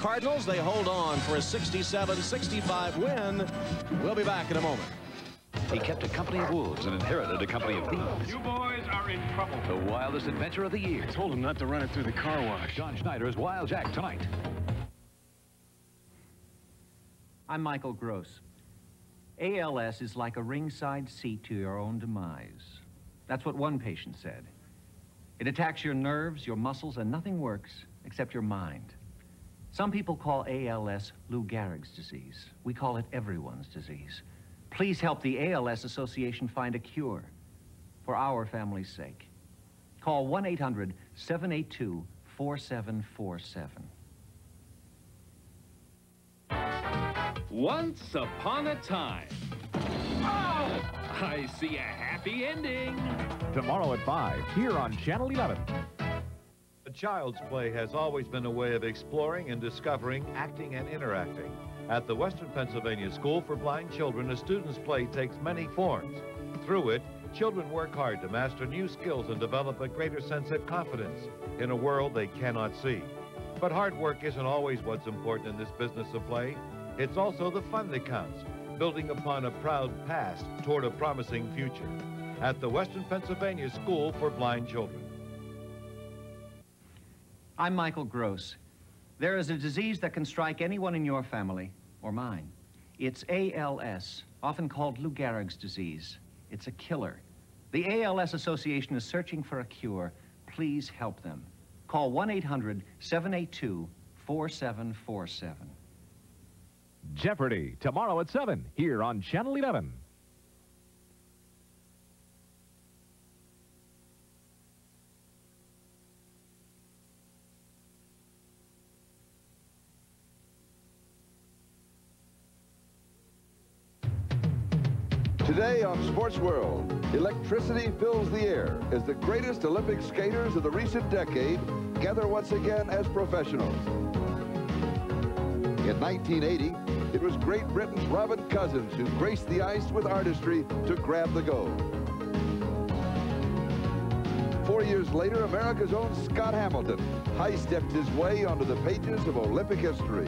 Cardinals. They hold on for a 67-65 win. We'll be back in a moment. He kept a company of wolves and inherited a company of thieves. You boys are in trouble. The wildest adventure of the year. Told him not to run it through the car wash. John Schneider's Wild Jack tonight. I'm Michael Gross. ALS is like a ringside seat to your own demise. That's what one patient said. It attacks your nerves, your muscles, and nothing works except your mind. Some people call ALS Lou Gehrig's disease. We call it everyone's disease. Please help the ALS Association find a cure for our family's sake. Call 1-800-782-4747. Once upon a time. Oh, I see a happy ending. Tomorrow at 5, here on Channel 11. Child's play has always been a way of exploring and discovering, acting and interacting. At the Western Pennsylvania School for Blind Children, a student's play takes many forms. Through it, children work hard to master new skills and develop a greater sense of confidence in a world they cannot see. But hard work isn't always what's important in this business of play. It's also the fun that counts, building upon a proud past toward a promising future. At the Western Pennsylvania School for Blind Children. I'm Michael Gross. There is a disease that can strike anyone in your family, or mine. It's ALS, often called Lou Gehrig's disease. It's a killer. The ALS Association is searching for a cure. Please help them. Call 1-800-782-4747. Jeopardy, tomorrow at 7, here on Channel 11. Today on Sports World, electricity fills the air as the greatest Olympic skaters of the recent decade gather once again as professionals. In 1980, it was Great Britain's Robin Cousins who graced the ice with artistry to grab the gold. 4 years later, America's own Scott Hamilton high-stepped his way onto the pages of Olympic history.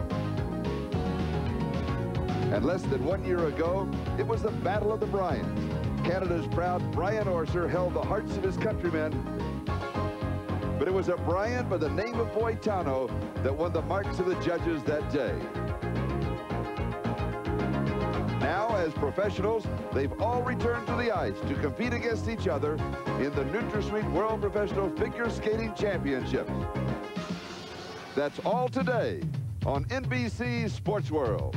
And less than 1 year ago, it was the Battle of the Bryans. Canada's proud Brian Orser held the hearts of his countrymen. But it was a Brian by the name of Boitano that won the marks of the judges that day. Now, as professionals, they've all returned to the ice to compete against each other in the Nutrasweet World Professional Figure Skating Championships. That's all today on NBC SportsWorld.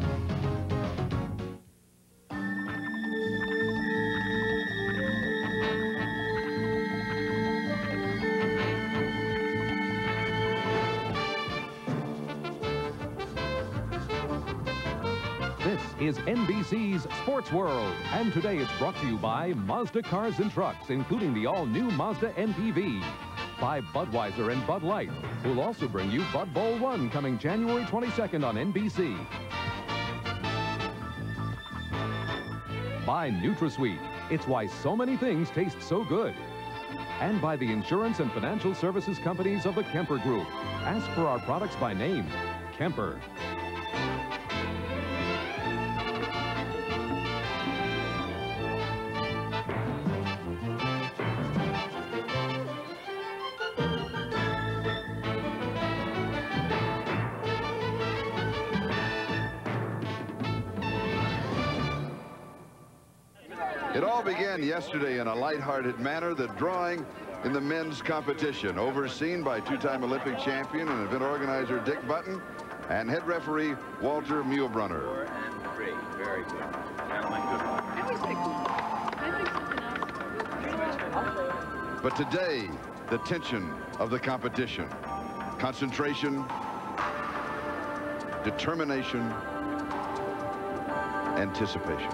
This is NBC's Sports World, and today it's brought to you by Mazda Cars and Trucks, including the all-new Mazda MPV. By Budweiser and Bud Light, who'll also bring you Bud Bowl 1 coming January 22nd on NBC. By Nutrasweet, it's why so many things taste so good. And by the insurance and financial services companies of the Kemper Group. Ask for our products by name, Kemper. It all began yesterday in a lighthearted manner, the drawing in the men's competition, overseen by two-time Olympic champion and event organizer Dick Button and head referee Walter Muehlbrunner. 4 and 3. Very good. Gentlemen, good luck. But today, the tension of the competition, concentration, determination, anticipation.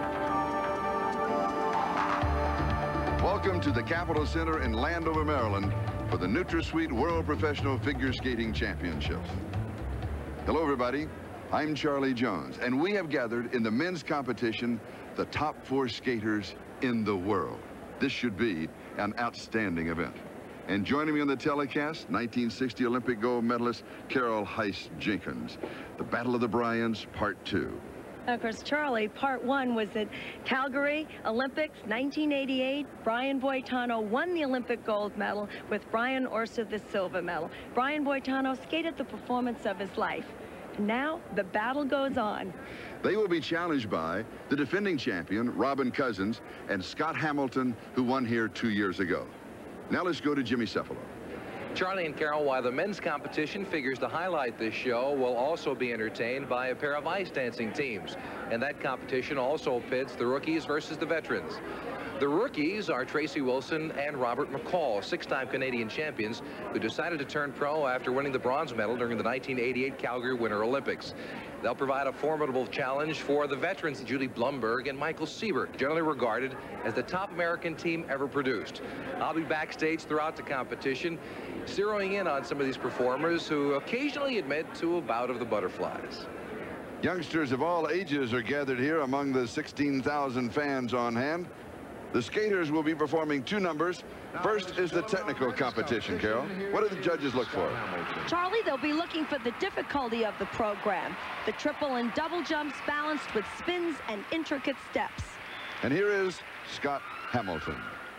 Welcome to the Capitol Center in Landover, Maryland for the Nutrasweet World Professional Figure Skating Championships. Hello, everybody. I'm Charlie Jones, and we have gathered in the men's competition the top 4 skaters in the world. This should be an outstanding event. And joining me on the telecast, 1960 Olympic gold medalist Carol Heiss Jenkins. The Battle of the Bryans, Part 2. Of course, Charlie, Part 1 was at Calgary Olympics 1988. Brian Boitano won the Olympic gold medal with Brian Orser the silver medal. Brian Boitano skated the performance of his life. Now the battle goes on. They will be challenged by the defending champion, Robin Cousins, and Scott Hamilton, who won here 2 years ago. Now let's go to Jimmy Cefalo. Charlie and Carol, while the men's competition figures to highlight this show, will also be entertained by a pair of ice dancing teams. And that competition also pits the rookies versus the veterans. The rookies are Tracy Wilson and Robert McCall, six-time Canadian champions who decided to turn pro after winning the bronze medal during the 1988 Calgary Winter Olympics. They'll provide a formidable challenge for the veterans Judy Blumberg and Michael Siebert, generally regarded as the top American team ever produced. I'll be backstage throughout the competition, zeroing in on some of these performers who occasionally admit to a bout of the butterflies. Youngsters of all ages are gathered here among the 16,000 fans on hand. The skaters will be performing two numbers. First is the technical competition, Carol. What do the judges look for? Charlie, they'll be looking for the difficulty of the program. The triple and double jumps balanced with spins and intricate steps. And here is Scott Hamilton.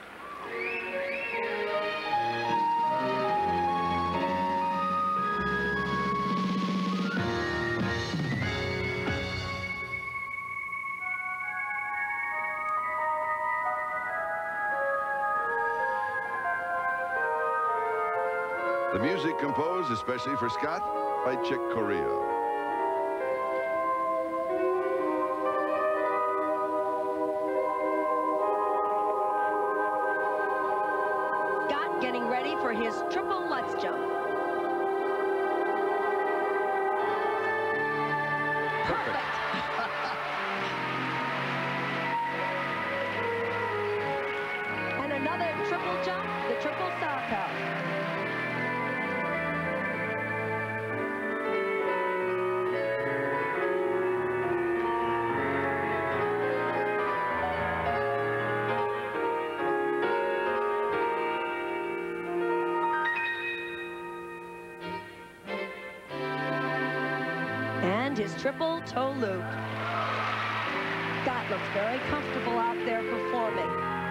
The music composed especially for Scott by Chick Corea. Scott getting ready for his triple Lutz jump. Perfect. And another triple jump, the triple salto. And his triple toe loop. Scott looks very comfortable out there performing.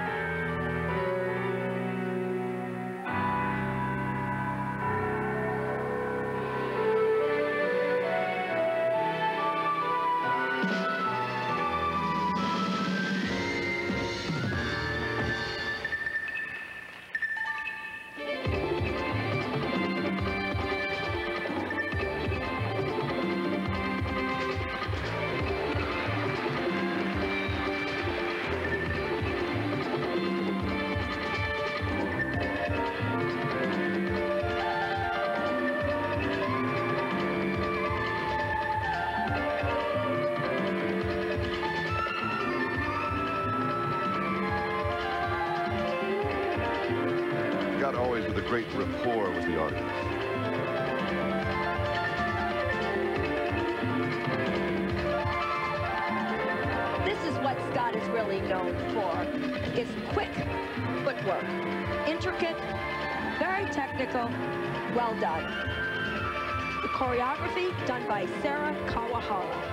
Always with a great rapport with the audience. This is what Scott is really known for. It's quick footwork, intricate, very technical, well done. The choreography done by Sarah Kawahara.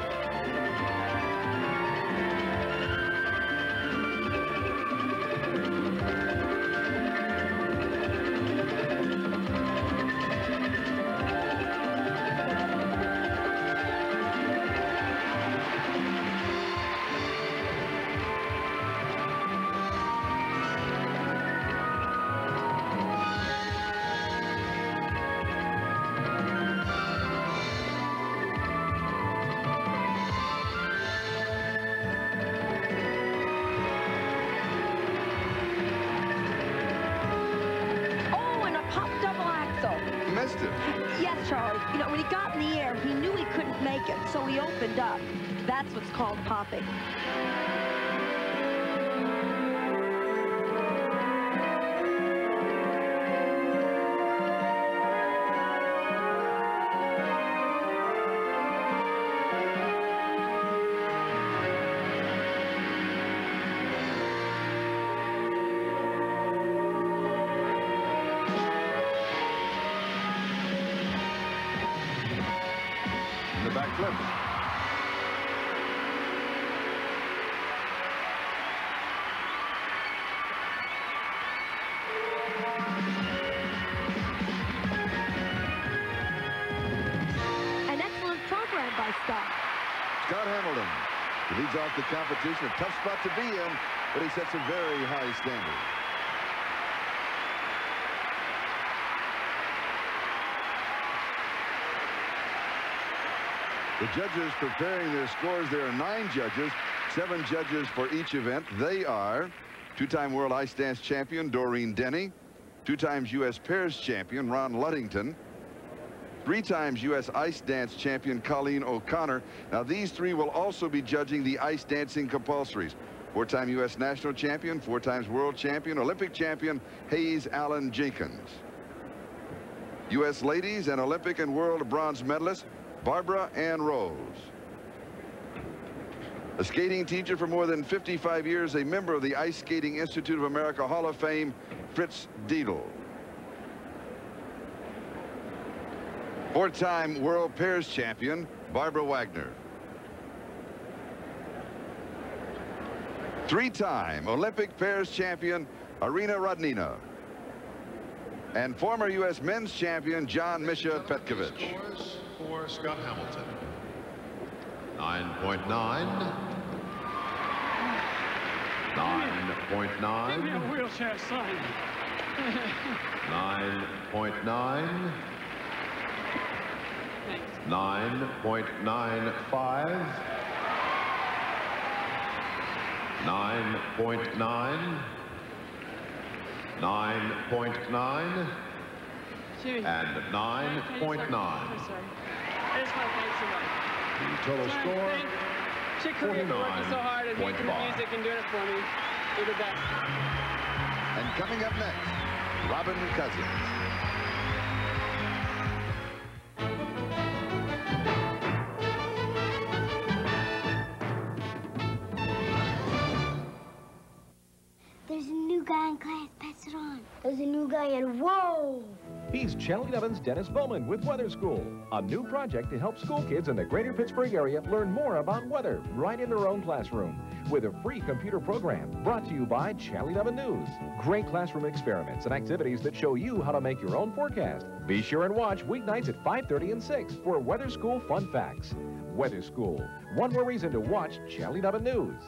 Missed it. Yes, Charlie. You know, when he got in the air, he knew he couldn't make it, so he opened up. That's what's called popping. the backflip. An excellent program by Scott. Scott Hamilton. He leads off the competition. A tough spot to be in, but he sets a very high standard. The judges preparing their scores. There are 9 judges, 7 judges for each event. They are 2-time world ice dance champion Doreen Denny, 2 times U.S. pairs champion Ron Ludington, 3 times U.S. ice dance champion Colleen O'Connor. Now, these 3 will also be judging the ice dancing compulsories. 4-time U.S. national champion, 4 times world champion, Olympic champion Heiss Jenkins. U.S. ladies and Olympic and world bronze medalist Barbara Ann Rose. A skating teacher for more than 55 years, a member of the Ice Skating Institute of America Hall of Fame, Fritz Diedl. 4-time world pairs champion, Barbara Wagner. 3-time Olympic pairs champion, Irina Rodnina. And former U.S. men's champion, John Misha Petkovich. For Scott Hamilton. 9.9. 9.9. Give me a wheelchair sign. 9.9. 9.95. 9.9. 9.9. And 9.9. I just want to thank somebody. The total score, Chick Corea for working so hard and making the music and doing it for me. You're the best. And coming up next, Robin Cousins. There's a new guy in class. Pass it on. There's a new guy and whoa! He's Channel 11's Dennis Bowman with Weather School, a new project to help school kids in the greater Pittsburgh area learn more about weather right in their own classroom with a free computer program brought to you by Channel 11 News. Great classroom experiments and activities that show you how to make your own forecast. Be sure and watch weeknights at 5:30 and 6 for Weather School Fun Facts. Weather School, one more reason to watch Channel 11 News.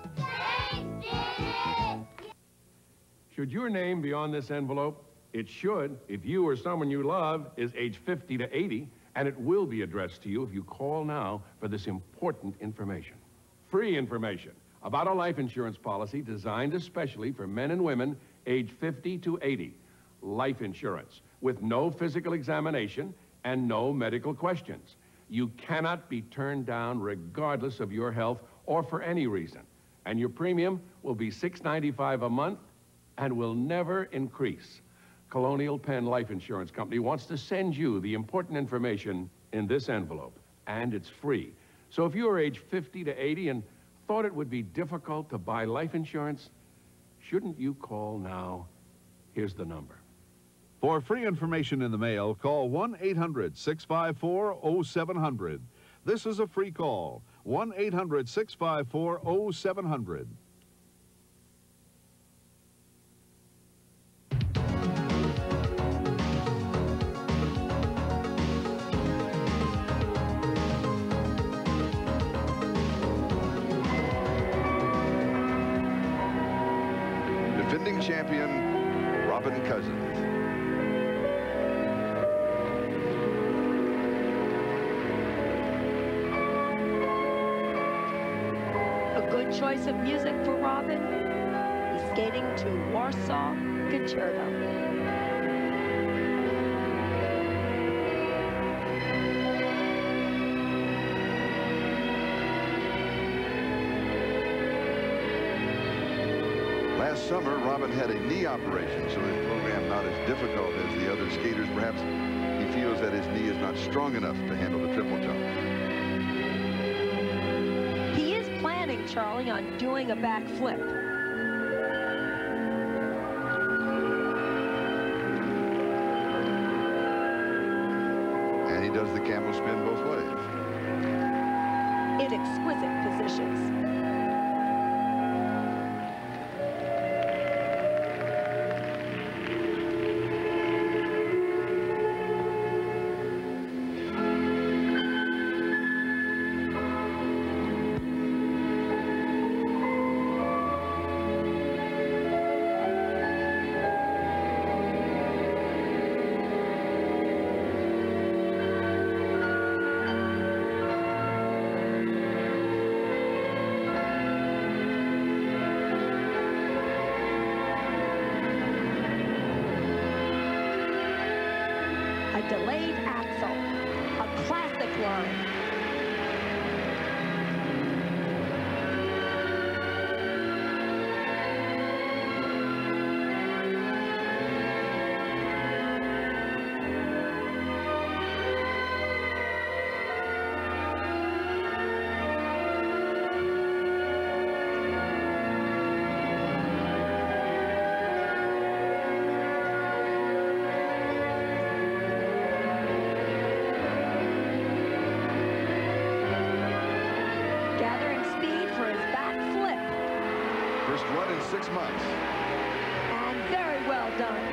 Should your name be on this envelope? It should if you or someone you love is age 50 to 80, and it will be addressed to you if you call now for this important information. Free information about a life insurance policy designed especially for men and women age 50 to 80. Life insurance with no physical examination and no medical questions. You cannot be turned down regardless of your health or for any reason. And your premium will be $6.95 a month and will never increase. Colonial Penn Life Insurance Company wants to send you the important information in this envelope, and it's free. So if you're age 50 to 80 and thought it would be difficult to buy life insurance, shouldn't you call now? Here's the number. For free information in the mail, call 1-800-654-0700. This is a free call, 1-800-654-0700. Defending champion, Robin Cousins. A good choice of music for Robin. He's skating to Warsaw Concerto. Last summer, Robin had a knee operation, so his program not as difficult as the other skaters. Perhaps he feels that his knee is not strong enough to handle the triple jump. He is planning, Charlie, on doing a backflip. And he does the camel spin both ways. finishes. Delayed axle, a classic line. First one in 6 months. And very well done.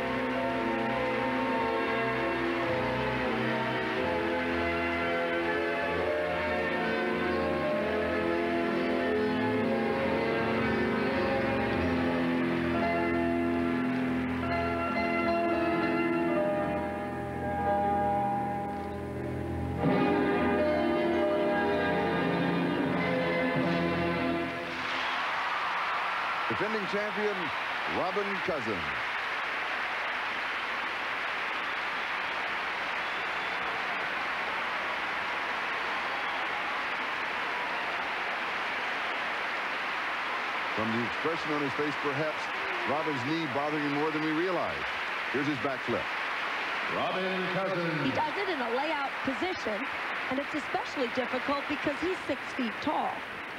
Defending champion, Robin Cousin. From the expression on his face, perhaps Robin's knee bothering him more than we realize. Here's his backflip. Robin Cousin. He does it in a layout position, and it's especially difficult because he's 6 feet tall.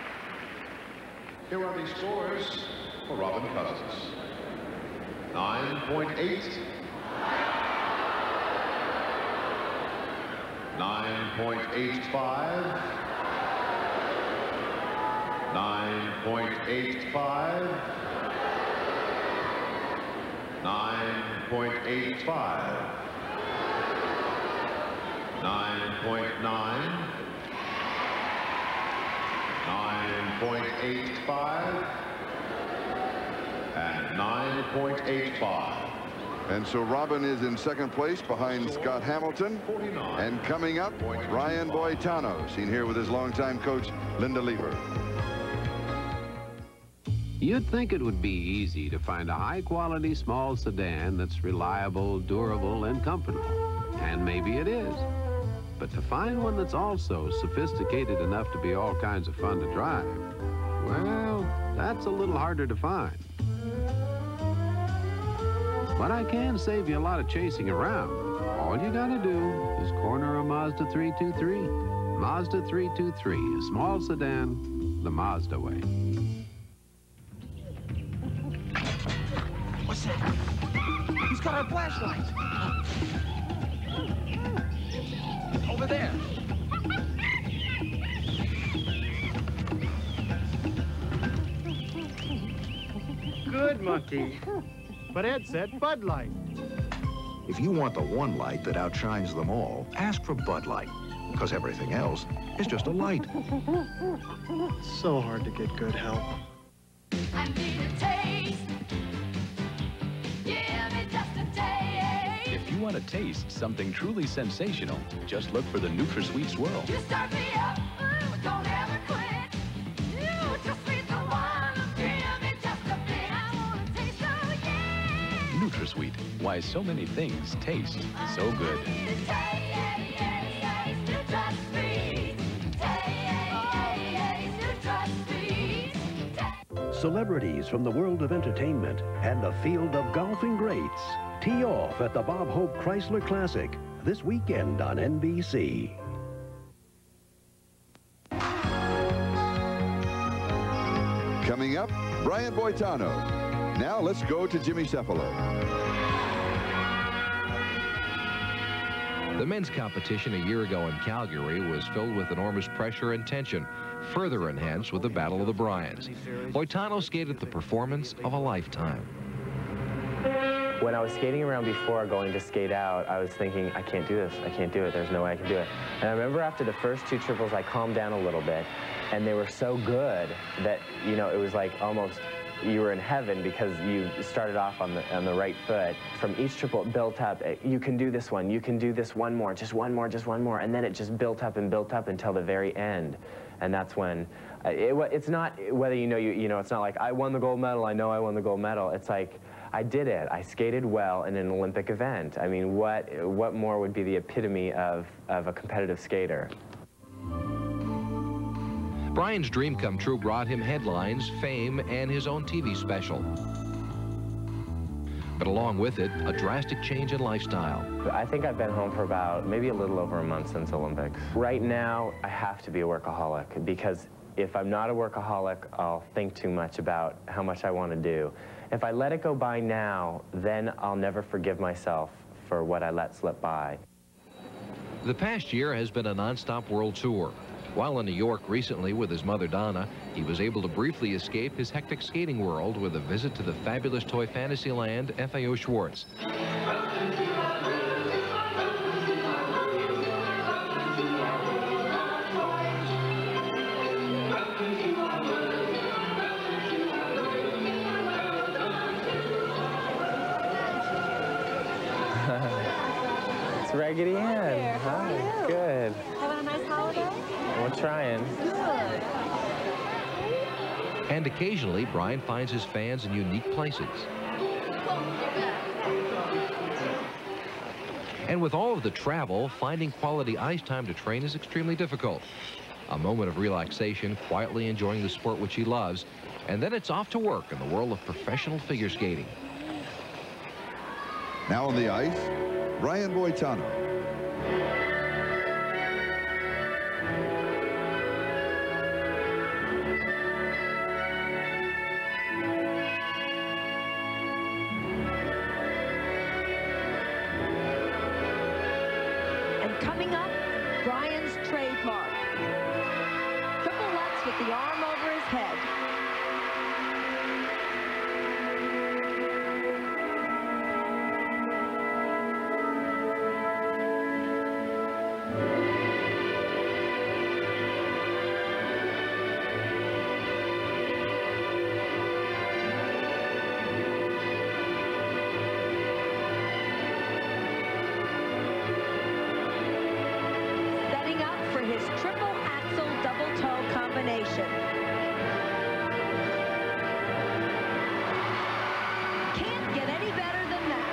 Here are the scores for Robin Cousins. 9.8. 9.85. 9.85. 9.85. 9.9. 9.85 and 9.85. And so Robin is in second place behind Scott Hamilton. And coming up, Brian Boitano, seen here with his longtime coach, Linda Lever. You'd think it would be easy to find a high-quality small sedan that's reliable, durable, and comfortable. And maybe it is. But to find one that's also sophisticated enough to be all kinds of fun to drive, well, that's a little harder to find. But I can save you a lot of chasing around. All you gotta do is corner a Mazda 323. Mazda 323, a small sedan, the Mazda way. What's that? Who's got our flashlight? Over there. Good monkey. But Ed said Bud Light. If you want the one light that outshines them all, ask for Bud Light, because everything else is just a light. It's so hard to get good help. I need a taste. Give me just a taste. If you want to taste something truly sensational, just look for the Nutrasweet Swirl. You start me up, don't ever quit. Nutrasweet's the one. Give me just a bit. I want to taste, oh yeah. Nutrasweet, why so many things taste so good. Celebrities from the world of entertainment and the field of golfing greats tee off at the Bob Hope Chrysler Classic this weekend on NBC. Coming up, Brian Boitano. Now let's go to Jimmy Cefalo. The men's competition a year ago in Calgary was filled with enormous pressure and tension, further enhanced with the Battle of the Bryans. Boitano skated the performance of a lifetime. When I was skating around before going to skate out, I was thinking, I can't do this, I can't do it, there's no way I can do it. And I remember after the first two triples, I calmed down a little bit, and they were so good that, you know, it was like almost you were in heaven because you started off on the right foot. From each triple, it built up. You can do this one, you can do this one more, just one more, just one more. And then it just built up and built up until the very end. And that's when, it's not whether you know, it's not like I won the gold medal, I know I won the gold medal. It's like, I did it. I skated well in an Olympic event. I mean, what more would be the epitome of a competitive skater? Brian's dream come true brought him headlines, fame, and his own TV special. But along with it, a drastic change in lifestyle. I think I've been home for about maybe a little over a month since Olympics. Right now, I have to be a workaholic because if I'm not a workaholic, I'll think too much about how much I want to do. If I let it go by now, then I'll never forgive myself for what I let slip by. The past year has been a nonstop world tour. While in New York recently with his mother Donna, he was able to briefly escape his hectic skating world with a visit to the fabulous toy fantasy land, FAO Schwartz. It's Raggedy Ann. Hi. Good. Having a nice holiday? We're trying. Good. And occasionally, Brian finds his fans in unique places. And with all of the travel, finding quality ice time to train is extremely difficult. A moment of relaxation, quietly enjoying the sport which he loves, and then it's off to work in the world of professional figure skating. Now on the ice, Brian Boitano. And coming up, Brian's trademark. Triple Lutz with the arm over his head. Setting up for his triple axel double toe combination. Can't get any better than that.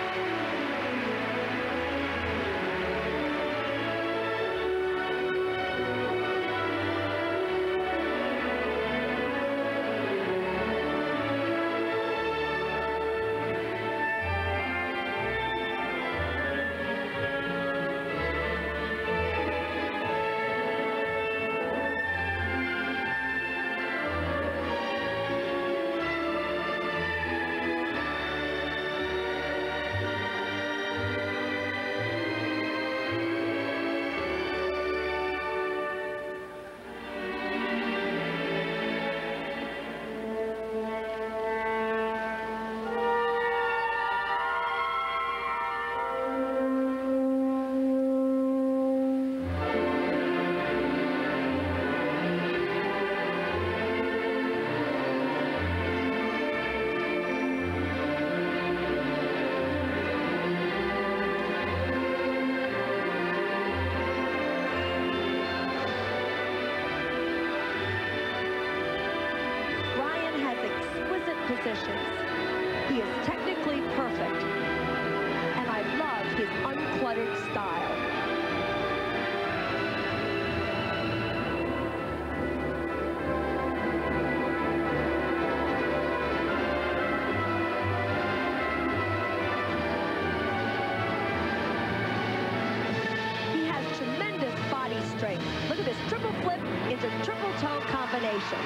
Brian has exquisite positions. He is technically perfect. And I love his uncluttered style. He has tremendous body strength. Look at this triple flip into triple toe combination.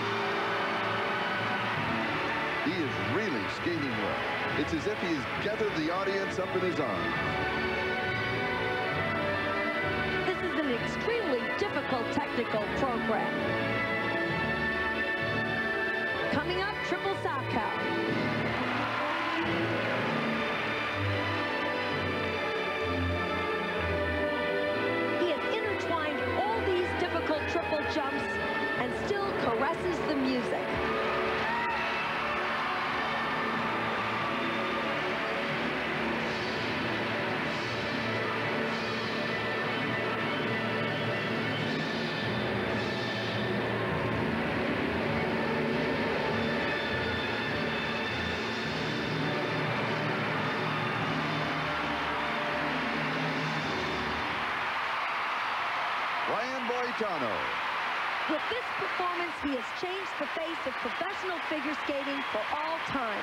He is really skating well. It's as if he has gathered the audience up in his arms. an extremely difficult technical program. Coming up, triple sow cow. He has intertwined all these difficult triple jumps and still caresses the music. Boitano. With this performance, he has changed the face of professional figure skating for all time.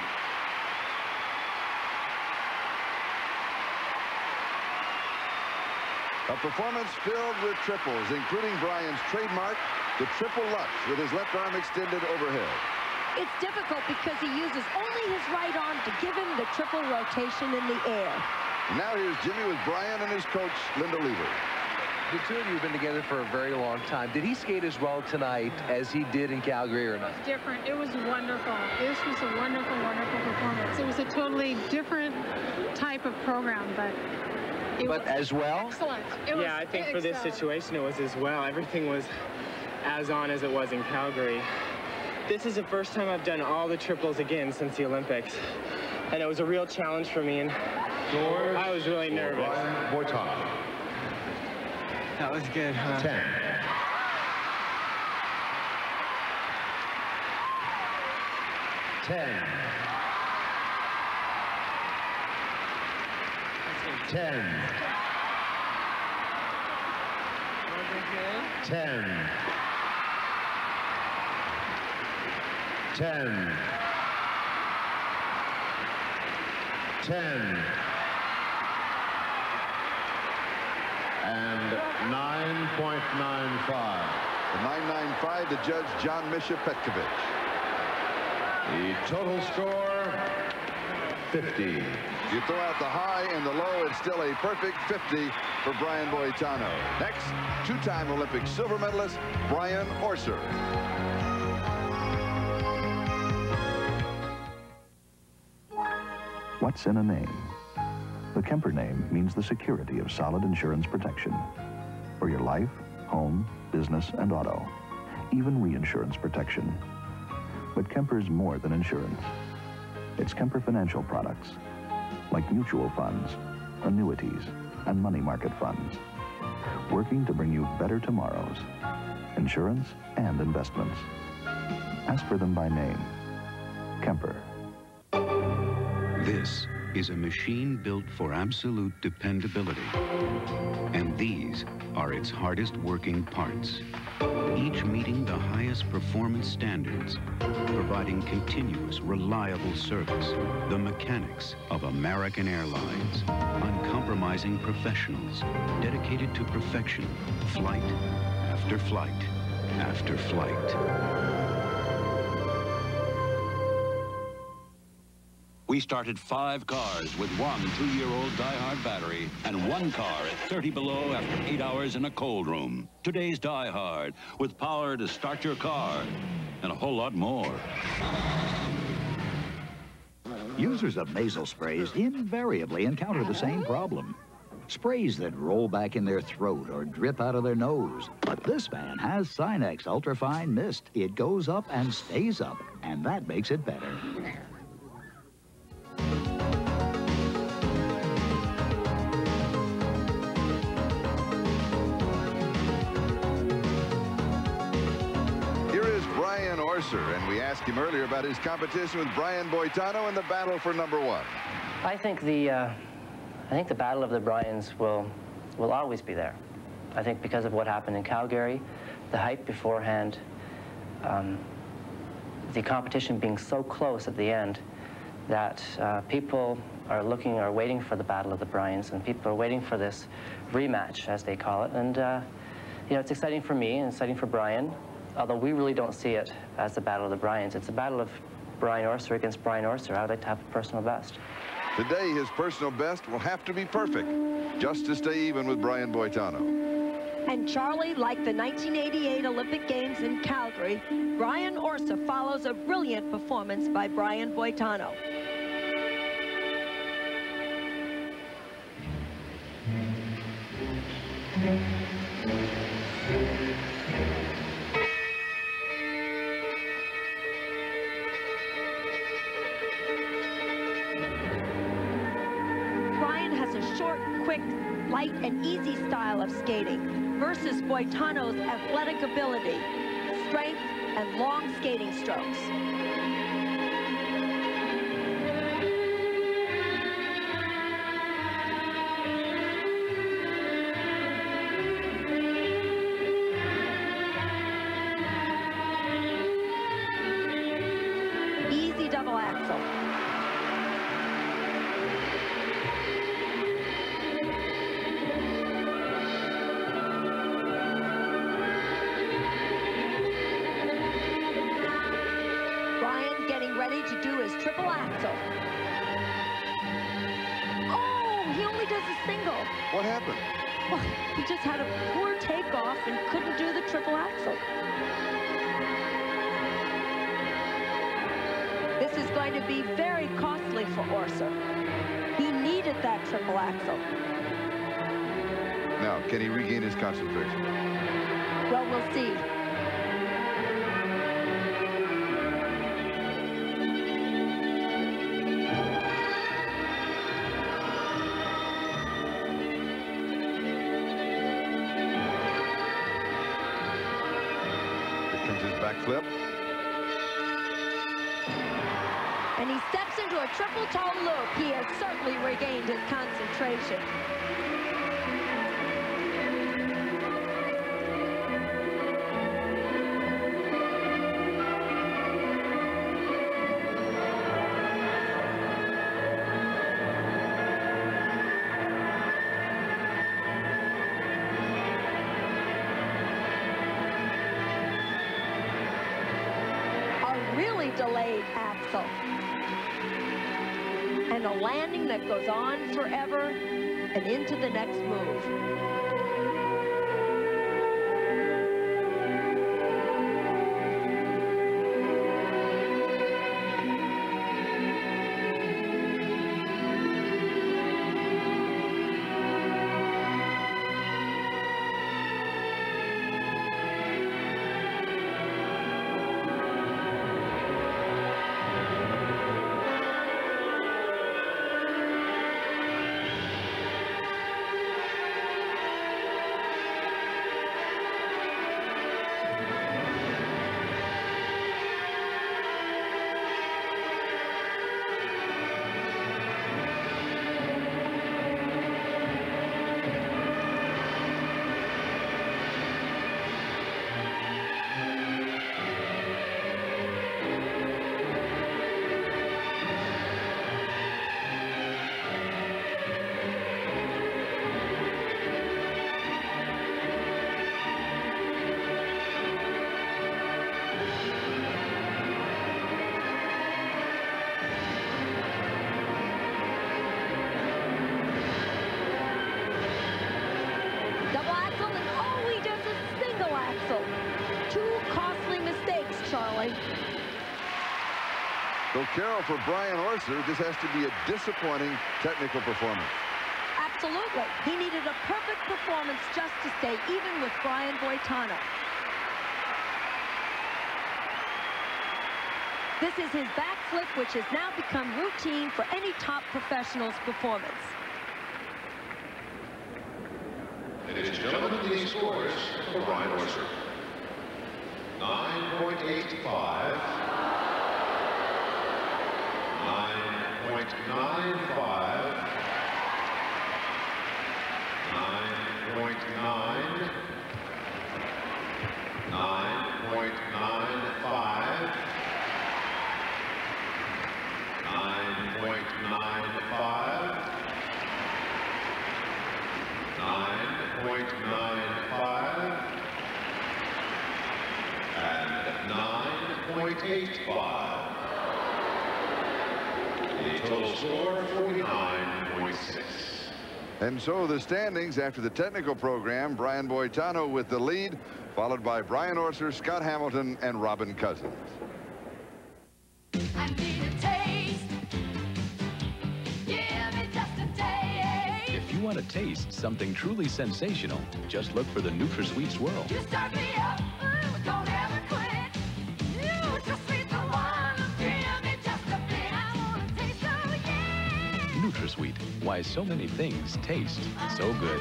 A performance filled with triples, including Brian's trademark, the triple Lutz, with his left arm extended overhead. It's difficult because he uses only his right arm to give him the triple rotation in the air. Now here's Jimmy with Brian and his coach, Linda Lever. The two of you have been together for a very long time. Did he skate as well tonight as he did in Calgary or not? It was different. It was wonderful. This was a wonderful, wonderful performance. It was a totally different type of program, but it was as well? Excellent. I think for this situation it was as well. Everything was as on as it was in Calgary. This is the first time I've done all the triples again since the Olympics. And it was a real challenge for me, and I was really nervous. Boitano. That was good, huh? 10. 10. 10. 10. 10. 10. And 9.95. The 9.95 to judge John Misha Petkovic. The total score, 50. You throw out the high and the low, it's still a perfect 50 for Brian Boitano. Next, two-time Olympic silver medalist, Brian Orser. What's in a name? The Kemper name means the security of solid insurance protection for your life, home, business, and auto, even reinsurance protection. But Kemper's more than insurance. It's Kemper financial products, like mutual funds, annuities, and money market funds, working to bring you better tomorrows, insurance and investments. Ask for them by name. Kemper. This is a machine built for absolute dependability. And these are its hardest working parts, each meeting the highest performance standards, providing continuous, reliable service. The mechanics of American Airlines, uncompromising professionals, dedicated to perfection, flight after flight after flight. We started 5 cars with one 2-year-old Die-Hard battery and 1 car at 30 below after 8 hours in a cold room. Today's Die-Hard, with power to start your car and a whole lot more. Users of nasal sprays invariably encounter the same problem. Sprays that roll back in their throat or drip out of their nose. But this man has Sinex Ultrafine Mist. It goes up and stays up, and that makes it better. And we asked him earlier about his competition with Brian Boitano and the battle for #1. I think the battle of the Bryans will always be there. I think because of what happened in Calgary, the hype beforehand, the competition being so close at the end, that people are waiting for the battle of the Bryans, and people are waiting for this rematch, as they call it. And it's exciting for me and exciting for Brian. Although we really don't see it as the battle of the Bryans. It's a battle of Brian Orser against Brian Orser. I would like to have a personal best. Today, his personal best will have to be perfect just to stay even with Brian Boitano. And Charlie, like the 1988 Olympic Games in Calgary, Brian Orser follows a brilliant performance by Brian Boitano. Brian has a short, quick, light, and easy style of skating versus Boitano's athletic ability, strength, and long skating strokes. Easy double axel. Brian getting ready to do his triple axel. Oh, he only does a single. What happened? Well, he just had a poor takeoff and couldn't do the triple axel. This is going to be very costly for Orser. He needed that triple axel. Now, can he regain his concentration? Well, we'll see. Here comes his backflip. And he steps into a triple toe loop. He has certainly regained his concentration. A really delayed axel. And a landing that goes on forever and into the next move. Double axel, and oh, he does a single axel. Two costly mistakes, Charlie. So, Carol, for Brian Orser, this has to be a disappointing technical performance. Absolutely. He needed a perfect performance just to stay even with Brian Boitano. This is his backflip, which has now become routine for any top professional's performance. Ladies and gentlemen, the scores for Brian Orser. 9.85, 9.95, 9.9, 9.95, 9.95, 9.95, and 9.85. The total score, 49.6. And so the standings after the technical program, Brian Boitano with the lead, followed by Brian Orser, Scott Hamilton, and Robin Cousins. I need a taste. Give me just a taste. If you want to taste something truly sensational, just look for the Nutrasweet Swirl. You start me up, don't ever quit. Nutrasweet, the one. Give me just a bit. I want to taste, oh yeah. Nutrasweet, why so many things taste so good.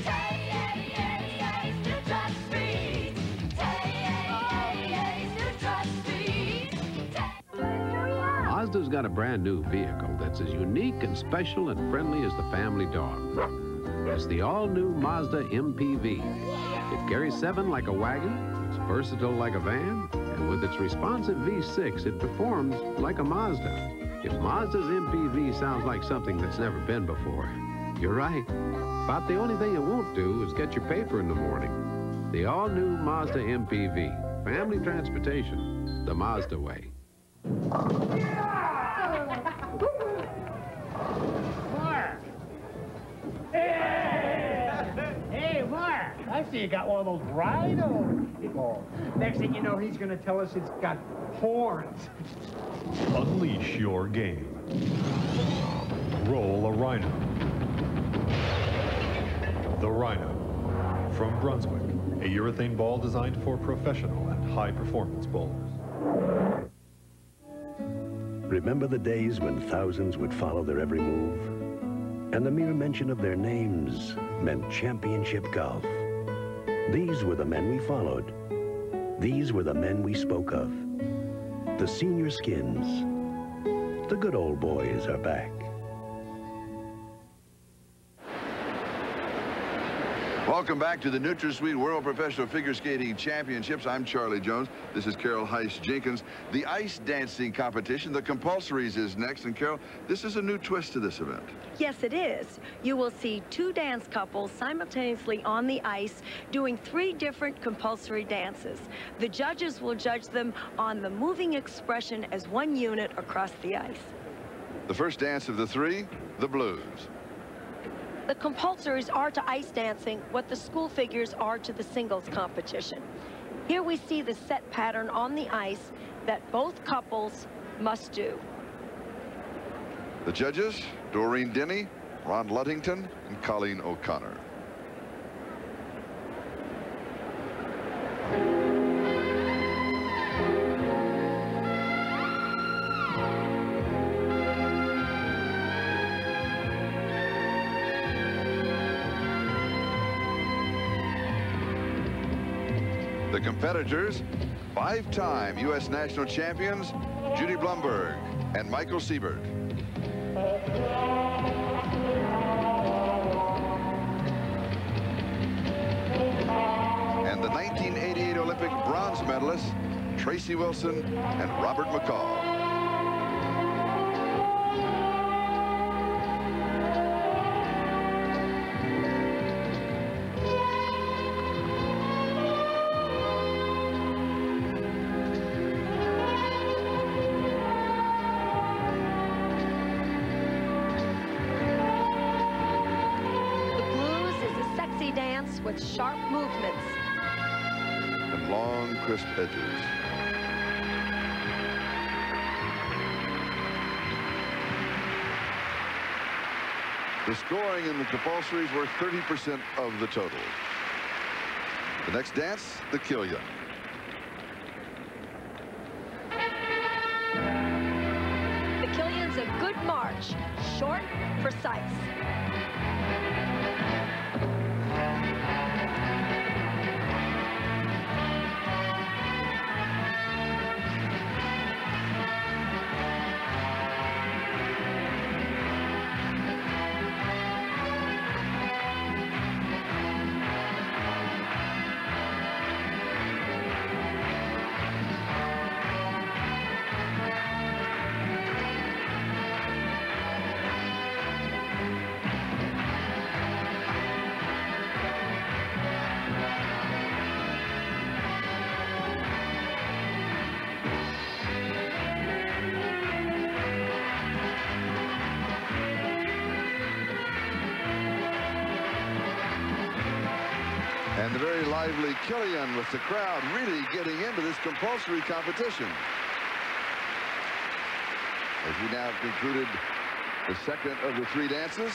Mazda's got a brand new vehicle that's as unique and special and friendly as the family dog. It's the all-new Mazda MPV. It carries 7 like a wagon, it's versatile like a van, and with its responsive V6, it performs like a Mazda. If Mazda's MPV sounds like something that's never been before, you're right. About the only thing it won't do is get your paper in the morning. The all-new Mazda MPV. Family transportation, the Mazda way. Mark! Hey, Mark! I see you got one of those rhinos. Oh. Next thing you know, he's going to tell us it's got horns. Unleash your game. Roll a rhino. The Rhino. From Brunswick, a urethane ball designed for professional and high-performance bowlers. Remember the days when thousands would follow their every move? And the mere mention of their names meant championship golf. These were the men we followed. These were the men we spoke of. The senior skins. The good old boys are back. Welcome back to the Nutrasweet World Professional Figure Skating Championships. I'm Charlie Jones. This is Carol Heiss Jenkins. The ice dancing competition, the compulsories, is next. And Carol, this is a new twist to this event. Yes, it is. You will see 2 dance couples simultaneously on the ice doing 3 different compulsory dances. The judges will judge them on the moving expression as one unit across the ice. The first dance of the 3, the blues. The compulsories are to ice dancing what the school figures are to the singles competition. Here we see the set pattern on the ice that both couples must do. The judges, Doreen Denny, Ron Ludington, and Colleen O'Connor. The competitors, 5-time U.S. national champions, Judy Blumberg and Michael Siebert. And the 1988 Olympic bronze medalists, Tracy Wilson and Robert McCall. With sharp movements and long, crisp edges. The scoring in the compulsories were 30% of the total. The next dance, the Killian. The Killian's a good march, short, precise. lively Killian with the crowd really getting into this compulsory competition. As we now have concluded the second of the 3 dances.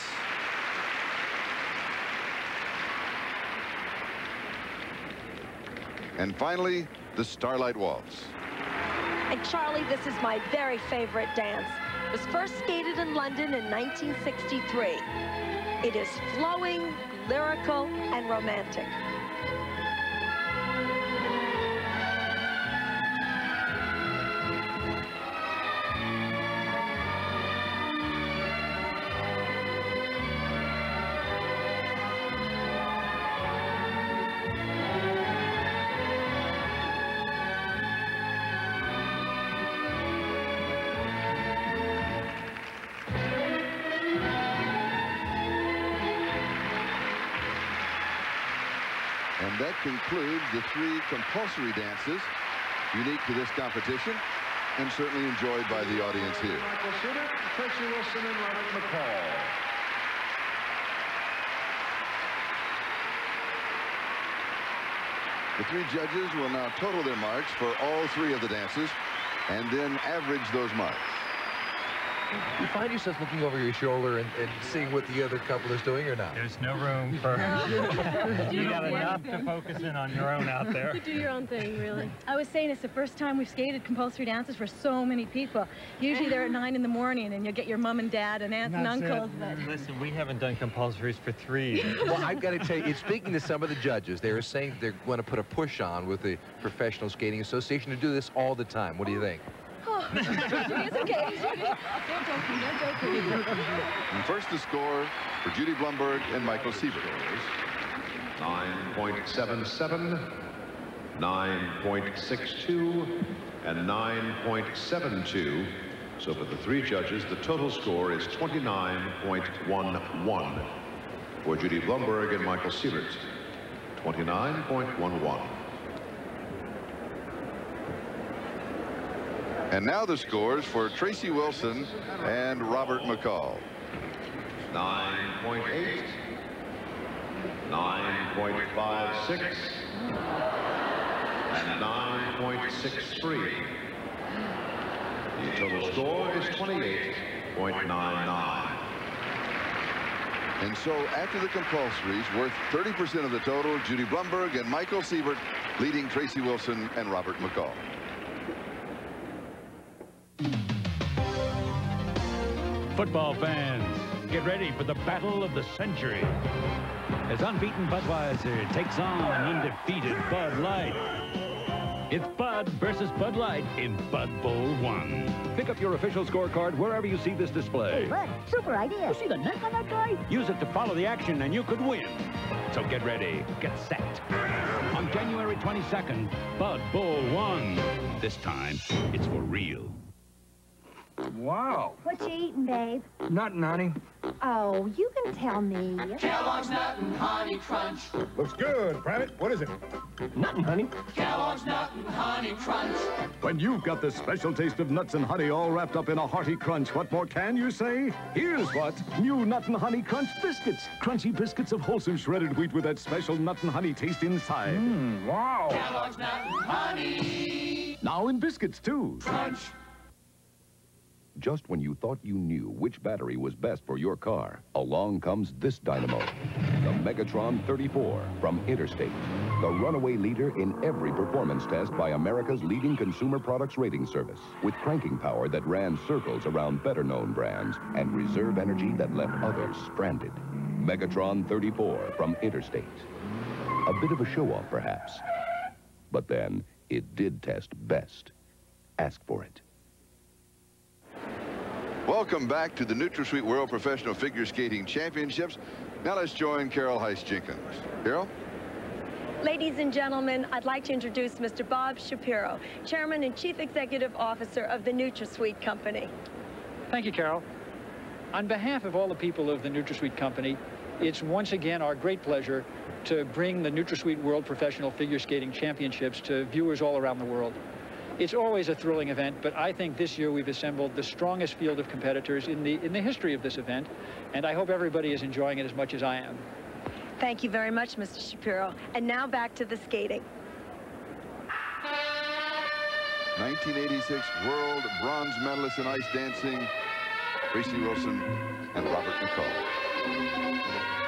And finally, the Starlight Waltz. And Charlie, this is my very favorite dance. It was first skated in London in 1963. It is flowing, lyrical, and romantic. And that concludes the 3 compulsory dances unique to this competition and certainly enjoyed by the audience here. Michael Siebert, Tracy Wilson, and Robert McCall. The 3 judges will now total their marks for all 3 of the dances and then average those marks. You find yourself looking over your shoulder and seeing what the other couple is doing or not? There's no room for you got enough to focus in on your own out there. You do your own thing, really. I was saying it's the first time we've skated compulsory dances for so many people. Usually they're at 9 in the morning and you'll get your mom and dad and aunts and uncles. But... Listen, we haven't done compulsories for 3 years. Well, I've got to tell you, speaking to some of the judges, they were saying they're going to put a push on with the Professional Skating Association to do this all the time. What do you think? Oh, it's okay. They're joking. And first to score for Judy Blumberg and Michael Siebert. 9.77, 9.62, and 9.72. So for the 3 judges, the total score is 29.11. For Judy Blumberg and Michael Siebert, 29.11. And now the scores for Tracy Wilson and Robert McCall. 9.8, 9.56, and 9.63. The total score is 28.99. And so after the compulsories, worth 30% of the total, Judy Blumberg and Michael Siebert leading Tracy Wilson and Robert McCall. Football fans, get ready for the battle of the century as unbeaten Budweiser takes on undefeated Bud Light. It's Bud versus Bud Light in Bud Bowl 1. Pick up your official scorecard wherever you see this display. Hey, Bud, super idea. You see the neck on that guy? Use it to follow the action and you could win. So get ready, get set. On January 22nd, Bud Bowl 1. This time, it's for real. Wow. What you eating, babe? Nothing, honey. Oh, you can tell me. Kellogg's Nut and Honey Crunch. Looks good, Private. What is it? Nothing, honey. Kellogg's Nut and Honey Crunch. When you've got the special taste of nuts and honey all wrapped up in a hearty crunch, what more can you say? Here's what. New Nut and Honey Crunch biscuits. Crunchy biscuits of wholesome shredded wheat with that special nut and honey taste inside. Wow. Kellogg's Nut and Honey. Now in biscuits, too. Crunch. Just when you thought you knew which battery was best for your car, along comes this dynamo, the Megatron 34 from Interstate, the runaway leader in every performance test by America's leading consumer products rating service, with cranking power that ran circles around better-known brands and reserve energy that left others stranded. Megatron 34 from Interstate. A bit of a show-off, perhaps, but then it did test best. Ask for it. Welcome back to the Nutrasweet World Professional Figure Skating Championships. Now let's join Carol Heiss Jenkins. Carol? Ladies and gentlemen, I'd like to introduce Mr. Bob Shapiro, Chairman and Chief Executive Officer of the Nutrasweet Company. Thank you, Carol. On behalf of all the people of the Nutrasweet Company, it's once again our great pleasure to bring the Nutrasweet World Professional Figure Skating Championships to viewers all around the world. It's always a thrilling event, but I think this year we've assembled the strongest field of competitors in the history of this event, and I hope everybody is enjoying it as much as I am. Thank you very much, Mr. Shapiro. And now back to the skating. 1986 world bronze medalist in ice dancing, Tracy Wilson and Robert McCall.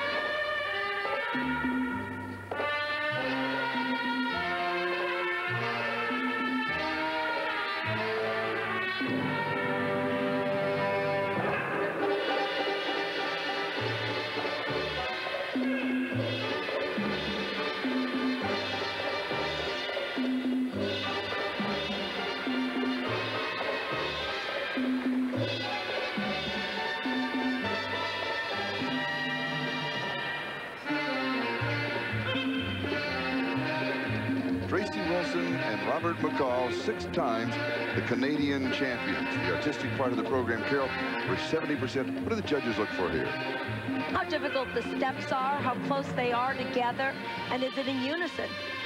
Tracy Wilson and Robert McCall, 6 times the Canadian champions. The artistic part of the program, Carol, we're 70%. What do the judges look for here? How difficult the steps are, how close they are together, and is it in unison?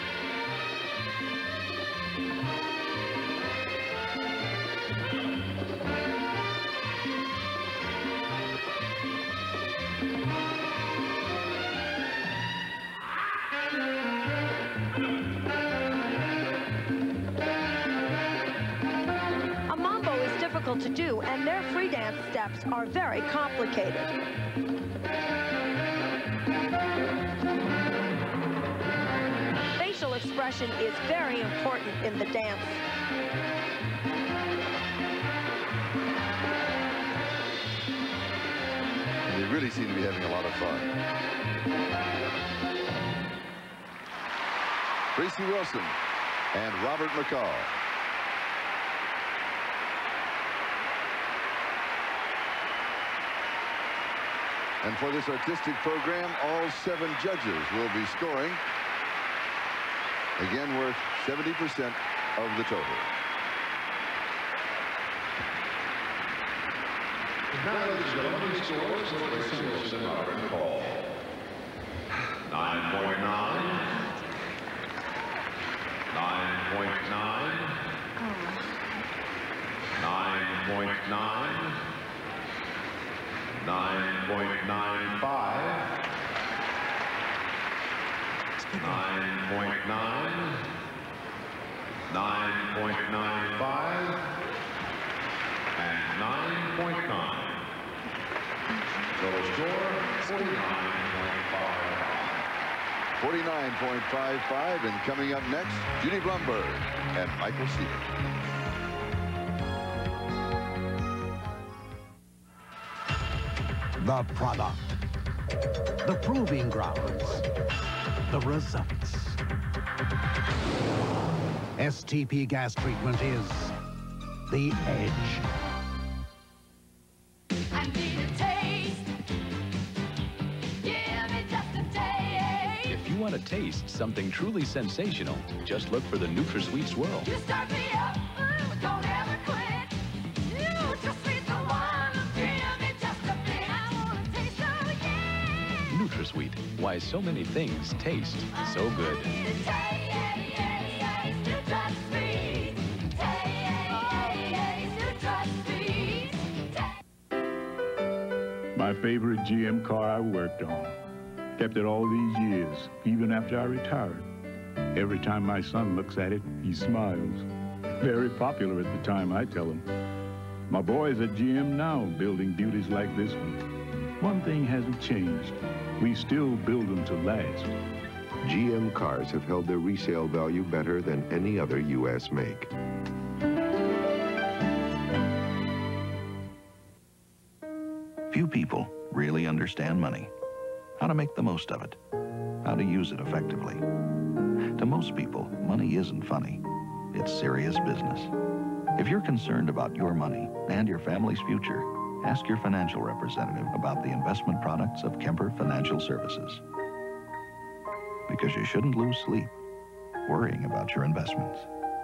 To do, and their free dance steps are very complicated. Facial expression is very important in the dance. They really seem to be having a lot of fun. Tracy Wilson and Robert McCall. And for this artistic program, all 7 judges will be scoring. Again, worth 70% of the total. Now, ladies and gentlemen, the scores for Tracy Wilson and Robert McCall. 9.9. 9.9. 9.9. 9.95, 9.9, 9.95, and 9.9. Total score, 49.55. 49.55, and coming up next, Judy Blumberg and Michael Siebert. The product, the proving grounds, the results. STP gas treatment is the edge. I need a taste. Give me just a taste. If you want to taste something truly sensational, just look for the Nutrasweet Swirl. You start me up, don't ever quit. Nutrasweet, the one. Give me just a bit. I want to taste, oh yeah. Nutrasweet, why so many things taste so good. My favorite GM car I worked on. Kept it all these years, even after I retired. Every time my son looks at it, he smiles. Very popular at the time, I tell him. My boy's at GM now, building beauties like this one. One thing hasn't changed. We still build them to last. GM cars have held their resale value better than any other U.S. make. Few people really understand money, how to make the most of it, how to use it effectively. To most people, money isn't funny. It's serious business. If you're concerned about your money and your family's future, ask your financial representative about the investment products of Kemper Financial Services. Because you shouldn't lose sleep worrying about your investments.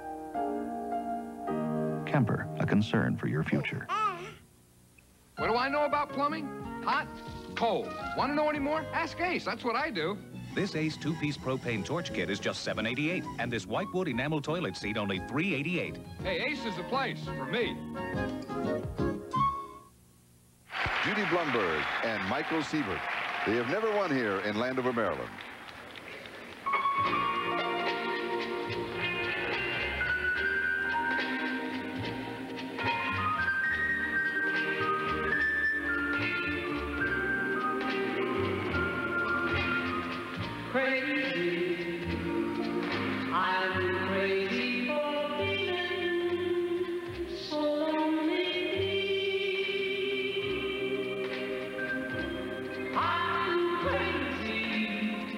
Kemper, a concern for your future. What do I know about plumbing? Hot, cold. Want to know any more? Ask Ace. That's what I do. This Ace 2-piece propane torch kit is just $7.88, and this whitewood enamel toilet seat only $3.88. Hey, Ace is the place for me. Judy Blumberg and Michael Siebert. They have never won here in Landover, Maryland. Crazy, I'm crazy for being so lonely. I'm crazy,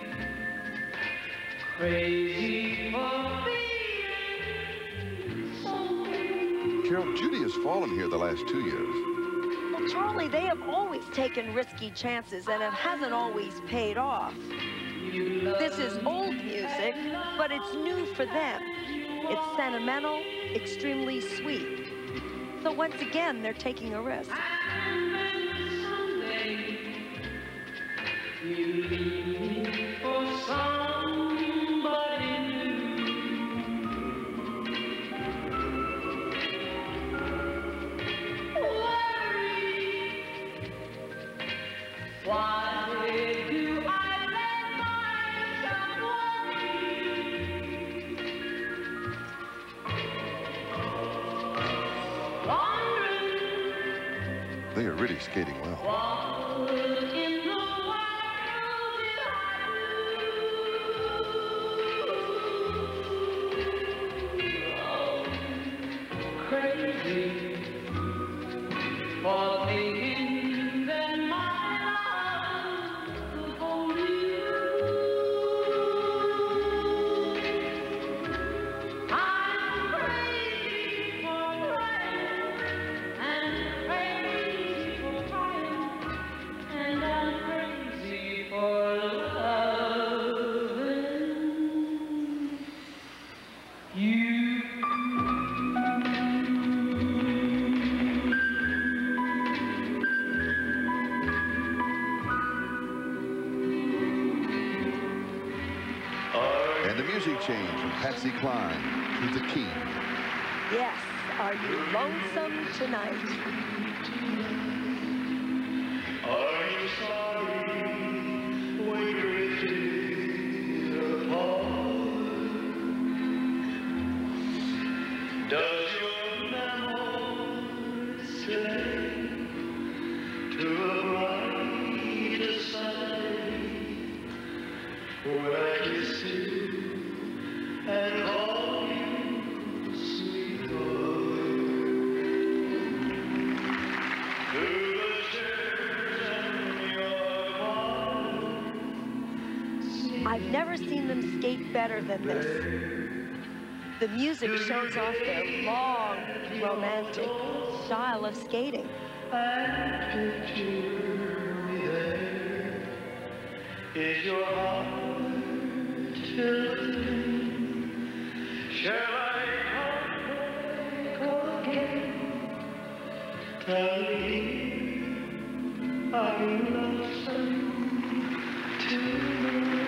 crazy for being so lonely. Carol, Judy has fallen here the last 2 years. Well, Charlie, they have always taken risky chances, and it hasn't always paid off. This is old music, but it's new for them. It's sentimental, extremely sweet. So once again, they're taking a risk. You leave me for somebody new. Worry. Why do I let myself worry? They are really skating well. What in the world crazy for thinking that my love could hold you. I'm crazy for crying and crazy for crying, and I'm crazy for loving you. And the music change from Patsy Cline to the King. Yes, are you lonesome tonight? Are you sorry we drifted apart? Does your memory stay to a brighter side when I kiss you and call you sweetheart? I've never seen them skate better than this. The music shows off their long, romantic style of skating. Is your heart still? Shall I come again? Tell me, are you lonesome tonight?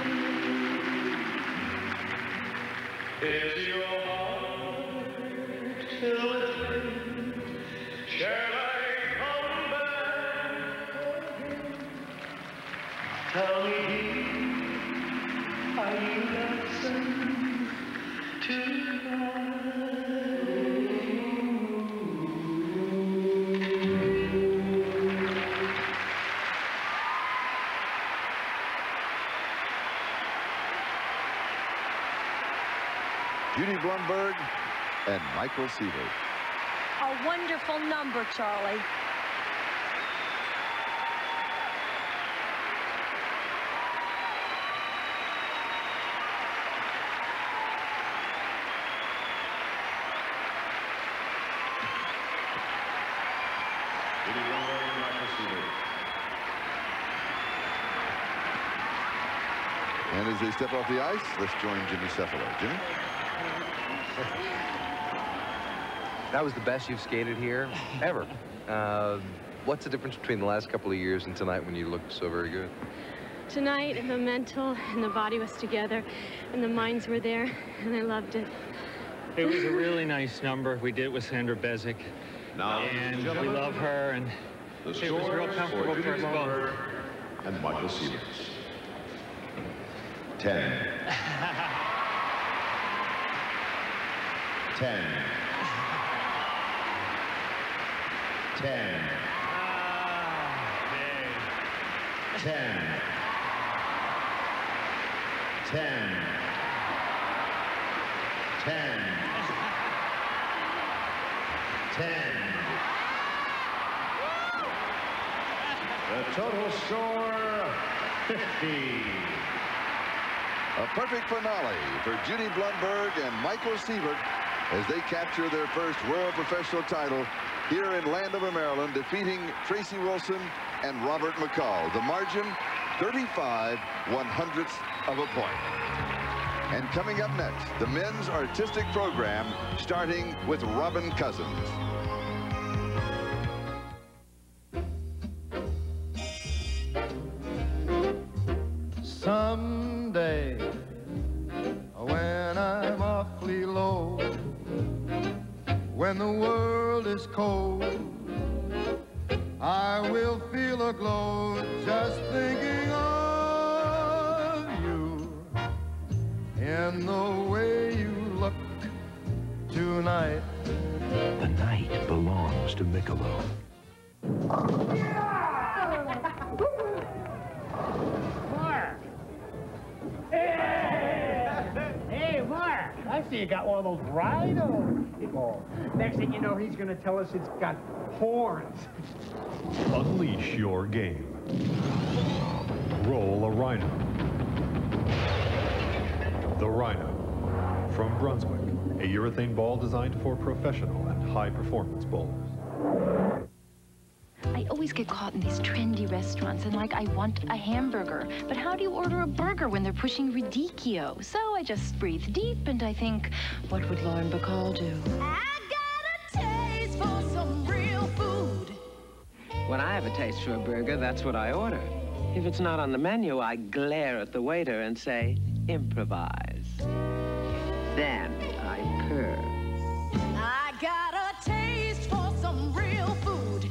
Is your heart still with me? Shall I come back again? Tell me, are you lonesome tonight? Judy Blumberg and Michael Siebert. A wonderful number, Charlie. Judy Blumberg and Michael Siebert. And as they step off the ice, let's join Jimmy Cefalo. Jimmy? That was the best you've skated here ever. What's the difference between the last couple of years and tonight when you looked so very good? Tonight, the mental and the body was together, and the minds were there, and I loved it. It was a really nice number. We did it with Sandra Bezic. Now, And we love her, and it was real comfortable for us both. and Michael Siebert. 10. 10. 10. 10. 10. 10. 10. The total score, 50. A perfect finale for Judy Blumberg and Michael Siebert as they capture their first World Professional title here in Landover, Maryland, defeating Tracy Wilson and Robert McCall. The margin, 35/100ths of a point. And coming up next, the men's artistic program, starting with Robin Cousins. Someday, when I'm awfully low, when the world is cold, I will feel a glow just thinking of you and the way you look tonight. The night belongs to Michelob. Mark! Hey, Mark! I see you got one of those rhinos. Next thing you know, he's going to tell us it's got horns. Unleash your game. Roll a rhino. The Rhino. From Brunswick, a urethane ball designed for professional and high-performance bowlers. I always get caught in these trendy restaurants and like I want a hamburger. But how do you order a burger when they're pushing radicchio? So I just breathe deep and I think, what would Lauren Bacall do? I got a taste for some real food. When I have a taste for a burger, that's what I order. If it's not on the menu, I glare at the waiter and say, improvise. Then I purr. I got a taste for some real food.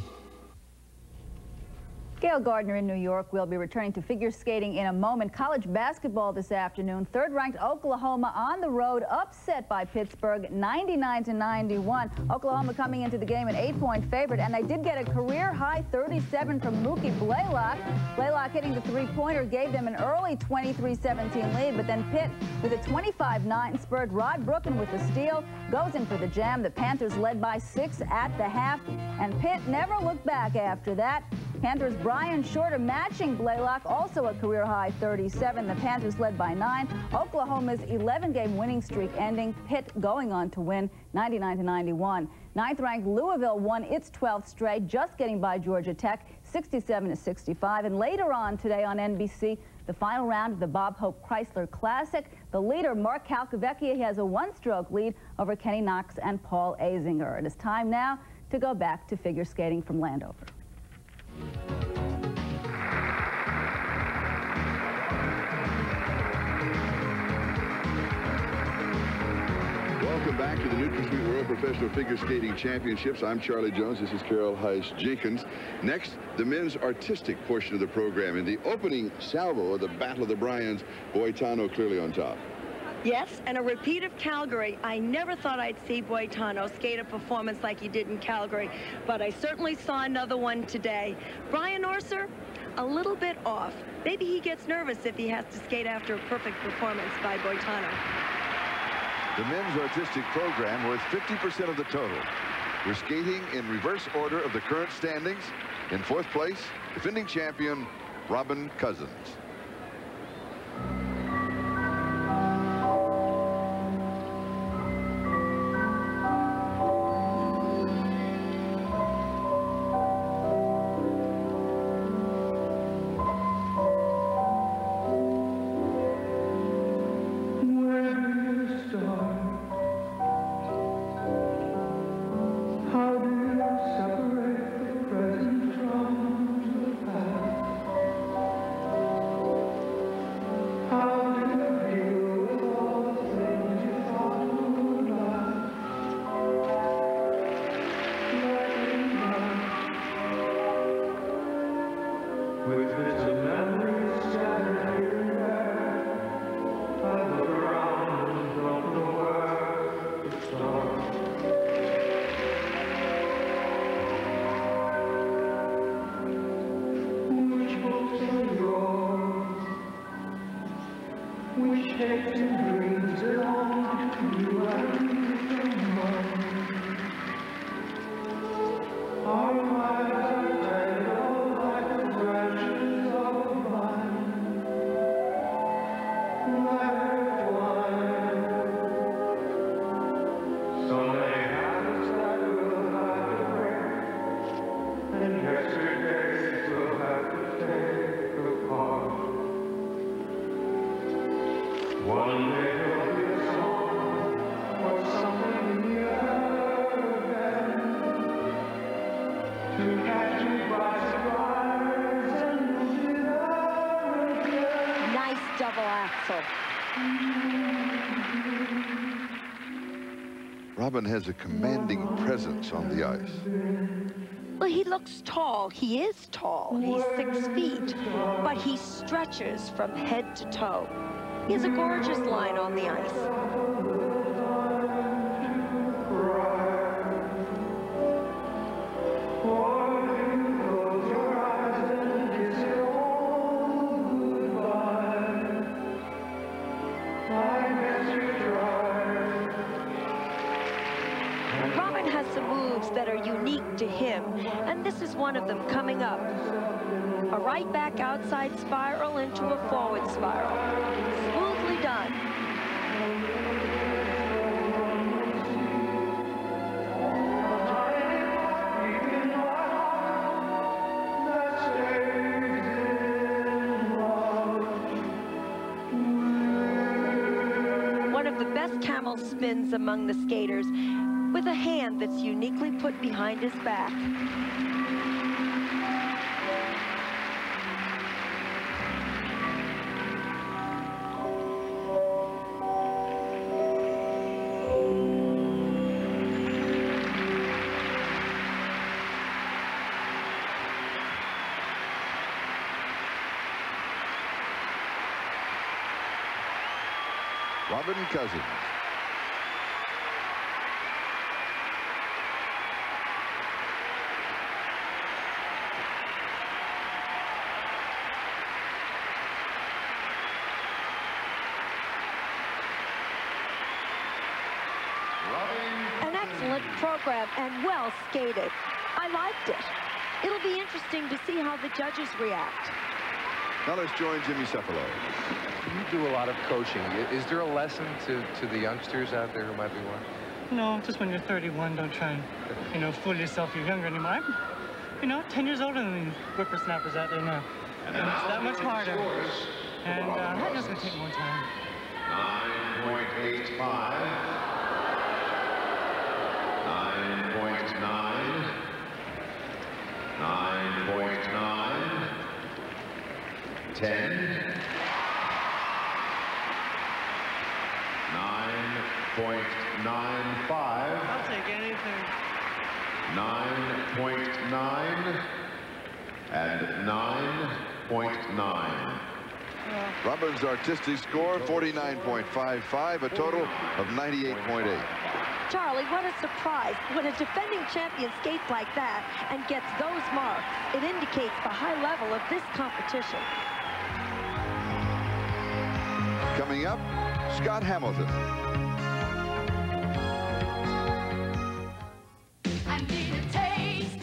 Gail Gardner in New York will be returning to figure skating in a moment. College basketball this afternoon. Third-ranked Oklahoma on the road, upset by Pittsburgh, 99-91. Oklahoma coming into the game an 8-point favorite, and they did get a career-high 37 from Mookie Blaylock. Blaylock hitting the three-pointer gave them an early 23-17 lead, but then Pitt with a 25-9 spurred Rod Brooklyn with the steal, goes in for the jam. The Panthers led by 6 at the half, and Pitt never looked back after that. Panthers' Brian Shorter matching Blaylock, also a career-high 37. The Panthers led by 9. Oklahoma's 11-game winning streak ending. Pitt going on to win 99-91. Ninth-ranked Louisville won its 12th straight, just getting by Georgia Tech, 67-65. And later on today on NBC, the final round of the Bob Hope Chrysler Classic. The leader, Mark Calcavecchia, he has a one-stroke lead over Kenny Knox and Paul Azinger. It is time now to go back to figure skating from Landover. Welcome back to the Nutrasweet World Professional Figure Skating Championships. I'm Charlie Jones. This is Carol Heiss Jenkins. Next, the men's artistic portion of the program. In the opening salvo of the Battle of the Bryans, Boitano clearly on top. Yes, and a repeat of Calgary. I never thought I'd see Boitano skate a performance like he did in Calgary, but I certainly saw another one today. Brian Orser, a little bit off. Maybe he gets nervous if he has to skate after a perfect performance by Boitano. The men's artistic program worth 50% of the total. We're skating in reverse order of the current standings. In fourth place, defending champion Robin Cousins. delightful. Robin has a commanding presence on the ice. Well, he looks tall. He is tall. He's 6 feet, but he stretches from head to toe. He has a gorgeous line on the ice. Robin has some moves that are unique to him, and this is one of them coming up. A right back outside spiral into a forward spiral. Smoothly done. One of the best camel spins among the skaters, with a hand that's uniquely put behind his back. Robin Cousins. An excellent program and well skated. I liked it. It'll be interesting to see how the judges react. Now let's join Jimmy Cefalo. You do a lot of coaching. Is there a lesson to the youngsters out there who might be watching? No, just when you're 31, don't try and, fool yourself you're younger anymore. I'm, 10 years older than these whippersnappers out there now. And it's that much harder. And that just going to take more time. 9.85. 9.9. 9.9. 10. 9.95. I'll take anything. 9.9 and 9.9. Robin's artistic score, 49.55, a total of 98.8. Charlie, what a surprise. When a defending champion skates like that and gets those marks, it indicates the high level of this competition. Coming up, Scott Hamilton. I need a taste.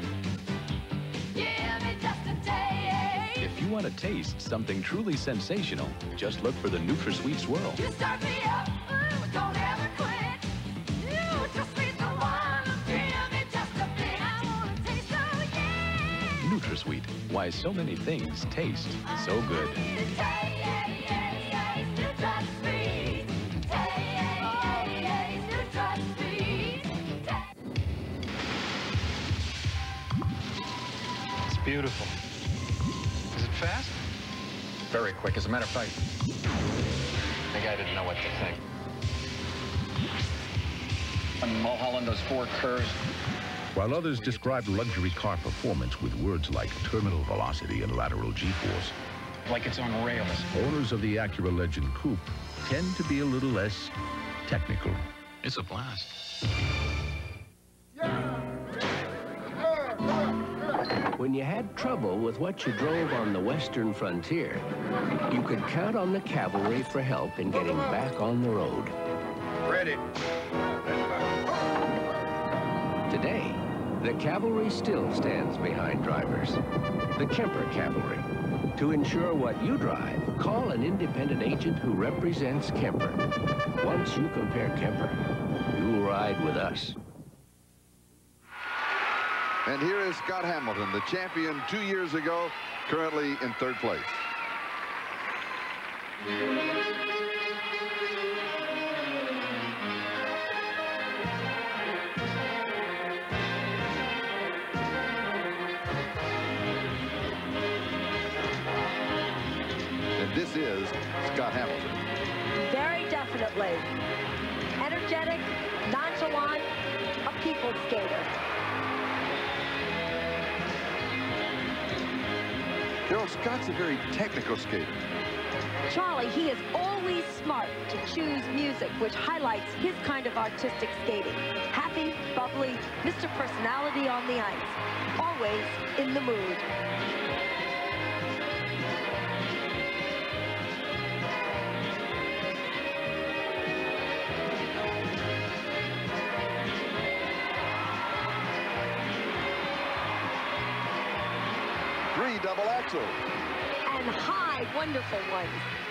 Give me just a taste. If you want to taste something truly sensational, just look for the Nutrasweet Swirl. You start me up, don't ever quit. Nutrasweet, the one. Give me just a bit. I want to taste, oh yeah. Nutrasweet, why so many things taste so good. Beautiful. Is it fast? Very quick. As a matter of fact, the guy didn't know what to think. When Mulholland does 4 curves. While others describe luxury car performance with words like terminal velocity and lateral G-force, Like it's on rails. owners of the Acura Legend Coupe tend to be a little less technical. It's a blast. When you had trouble with what you drove on the western frontier, you could count on the cavalry for help in getting back on the road. Ready. Today, the cavalry still stands behind drivers. The Kemper Cavalry. To ensure what you drive, call an independent agent who represents Kemper. Once you compare Kemper, you'll ride with us. And here is Scott Hamilton, the champion 2 years ago, currently in 3rd place. And this is Scott Hamilton. Very definitely. Energetic, nonchalant, a people's skater. Carol, Scott's a very technical skater. Charlie, he is always smart to choose music which highlights his kind of artistic skating. Happy, bubbly, Mr. Personality on the ice. Always in the mood. Three double axels. And high, wonderful ones.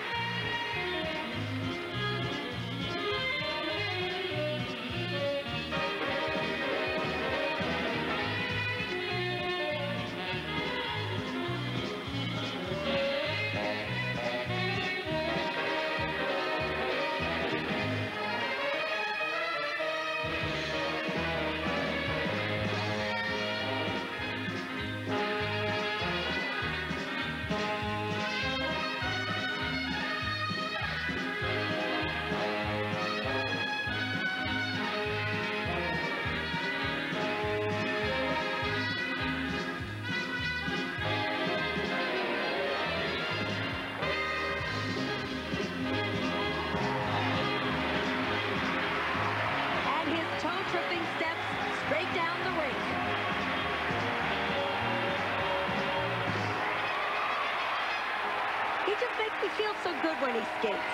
He feels so good when he skates.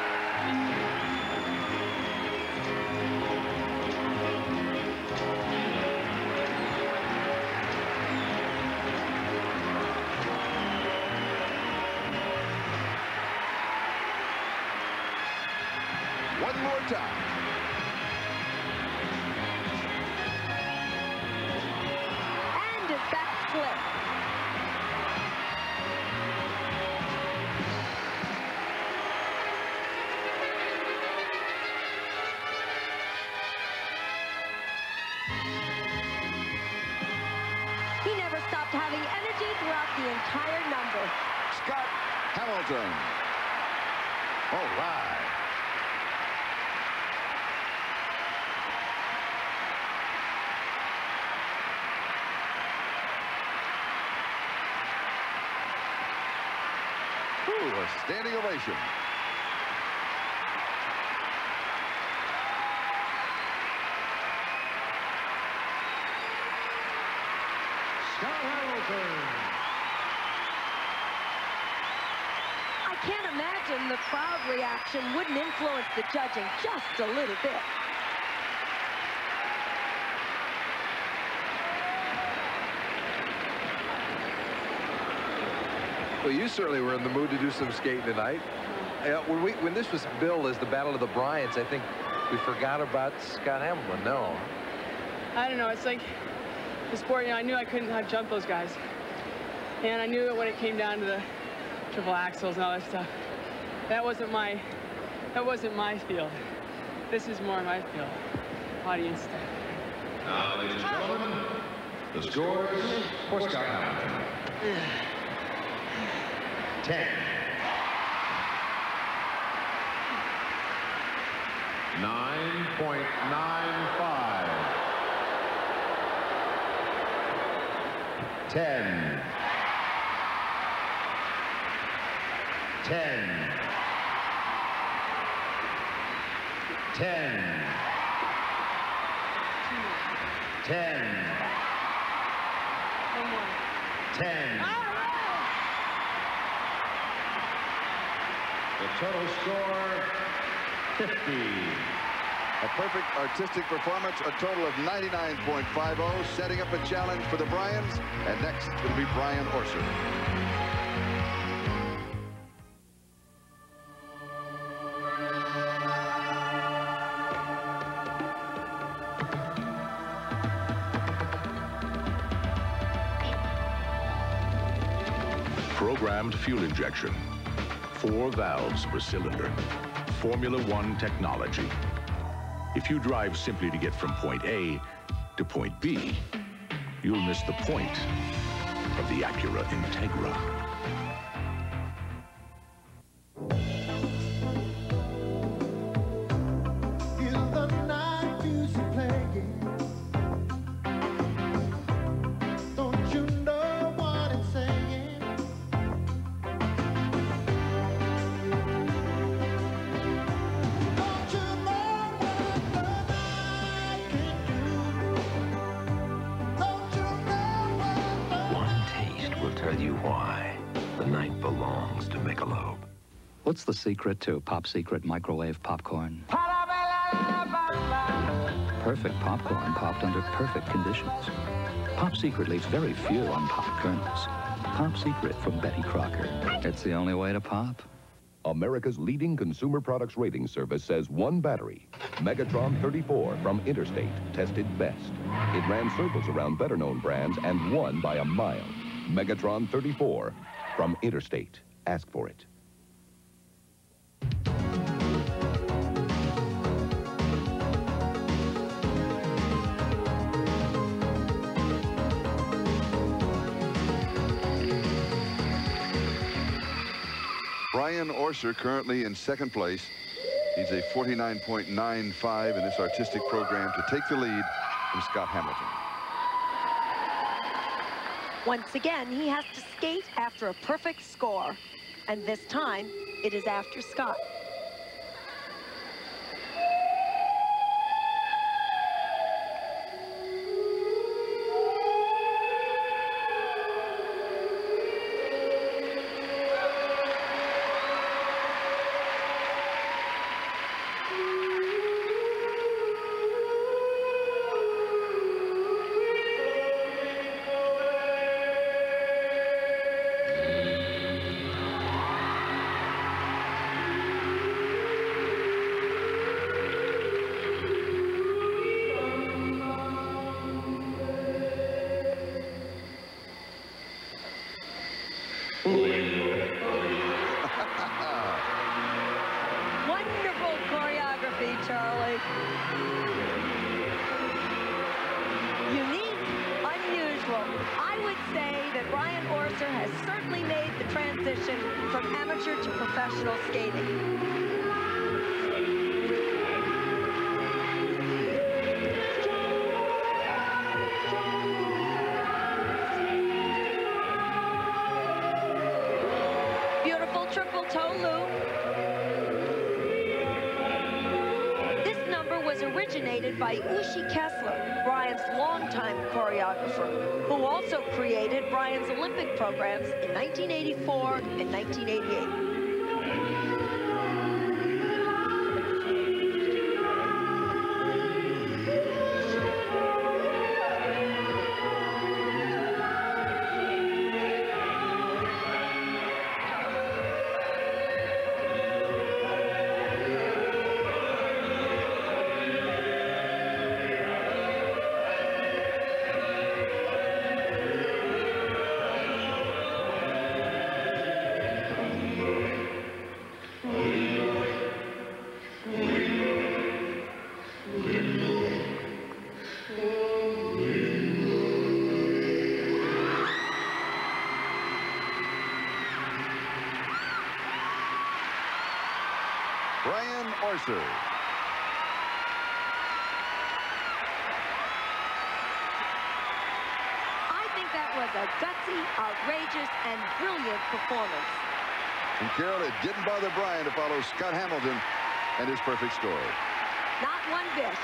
One more time. And his back flip. Having energy throughout the entire number. Scott Hamilton. All right. Ooh, a standing ovation. I can't imagine the crowd reaction wouldn't influence the judging just a little bit. Well, you certainly were in the mood to do some skating tonight. When this was billed as the Battle of the Bryants, I think we forgot about Scott Hamilton. No. I don't know. It's like the sport, you know, I knew I couldn't jump those guys. And I knew when it came down to the triple axels and all that stuff, that wasn't my field. This is more my field. Audience stuff. Now, ladies and gentlemen, the scores for Scott Hamilton. 10. 9.95. 10. 10. 10. 10. 10. The total score, 50. A perfect artistic performance, a total of 99.50, setting up a challenge for the Bryans. And next will be Brian Orser. Programmed fuel injection. 4 valves per cylinder. Formula One technology. If you drive simply to get from point A to point B, you'll miss the point of the Acura Integra. why the night belongs to Michelob. What's the secret to Pop Secret microwave popcorn? Perfect popcorn popped under perfect conditions. Pop Secret leaves very few unpopped kernels. Pop Secret from Betty Crocker. It's the only way to pop. America's leading consumer products rating service says one battery, Megatron 34 from Interstate, tested best. It ran circles around better-known brands and won by a mile. Megatron 34 from Interstate. Ask for it. Brian Orser currently in second place. He's a 49.95 in this artistic program to take the lead from Scott Hamilton. Once again, he has to skate after a perfect score. And this time, it is after Scott. Wonderful choreography, Charlie. Unique, unusual. I would say that Brian Orser has certainly made the transition from amateur to professional skating. Triple toe loop. This number was originated by Ushi Kessler, Brian's longtime choreographer, who also created Brian's Olympic programs in 1984 and 1988. Brian Orser. I think that was a gutsy, outrageous, and brilliant performance. And Carol, it didn't bother Brian to follow Scott Hamilton and his perfect score. Not one bit.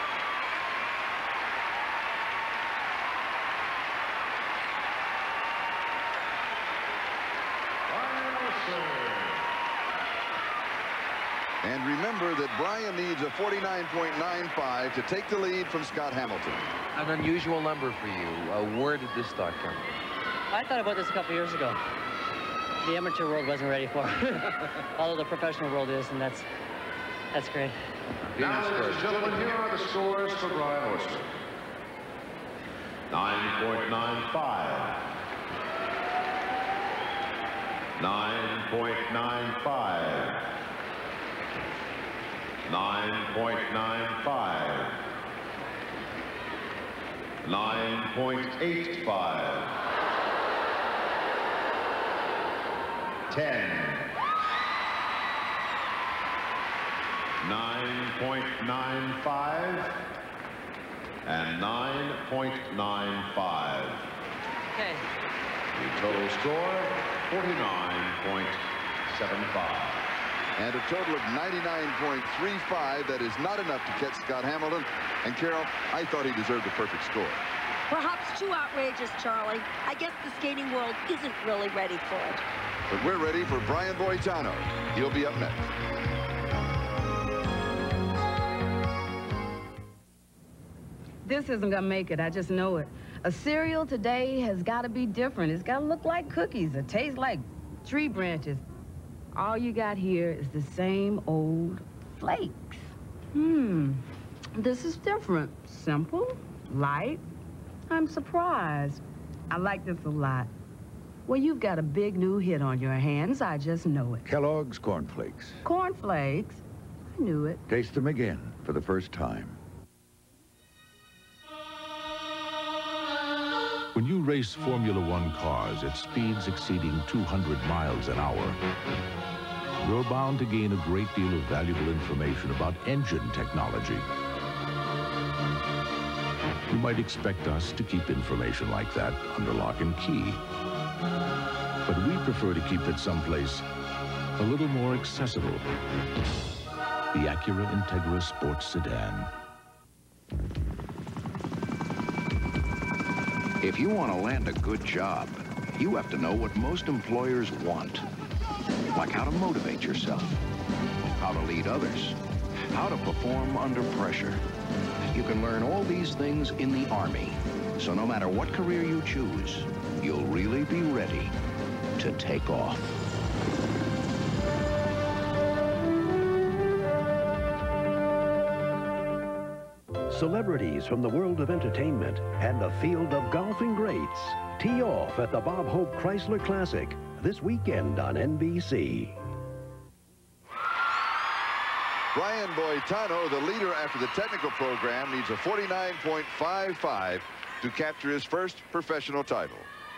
And remember that Brian needs a 49.95 to take the lead from Scott Hamilton. An unusual number for you. Where did this thought come from? I thought about this a couple years ago. The amateur world wasn't ready for it, although the professional world is, and that's great. Now, ladies and gentlemen, here are the scores for Brian Orser. 9.95. 9.95. 9.95. 9.85. 10. 9.95 and 9.95. Okay. The total score, 49.75. And a total of 99.35. That is not enough to catch Scott Hamilton. And Carol, I thought he deserved a perfect score. Perhaps too outrageous, Charlie. I guess the skating world isn't really ready for it. But we're ready for Brian Boitano. He'll be up next. This isn't gonna make it, I just know it. A cereal today has gotta be different. It's gotta look like cookies or taste like tree branches. All you got here is the same old flakes. This is different. Simple, light. I'm surprised. I like this a lot. Well, you've got a big new hit on your hands. I just know it. Kellogg's Corn Flakes. Corn Flakes? I knew it. Taste them again for the first time. When you race Formula One cars at speeds exceeding 200 miles an hour, you're bound to gain a great deal of valuable information about engine technology. You might expect us to keep information like that under lock and key. But we prefer to keep it someplace a little more accessible. The Acura Integra Sports Sedan. If you want to land a good job, you have to know what most employers want. Like how to motivate yourself, how to lead others, how to perform under pressure. You can learn all these things in the Army. So no matter what career you choose, you'll really be ready to take off. Celebrities from the world of entertainment and the field of golfing greats tee off at the Bob Hope Chrysler Classic this weekend on NBC. Brian Boitano, the leader after the technical program, needs a 49.55 to capture his first professional title.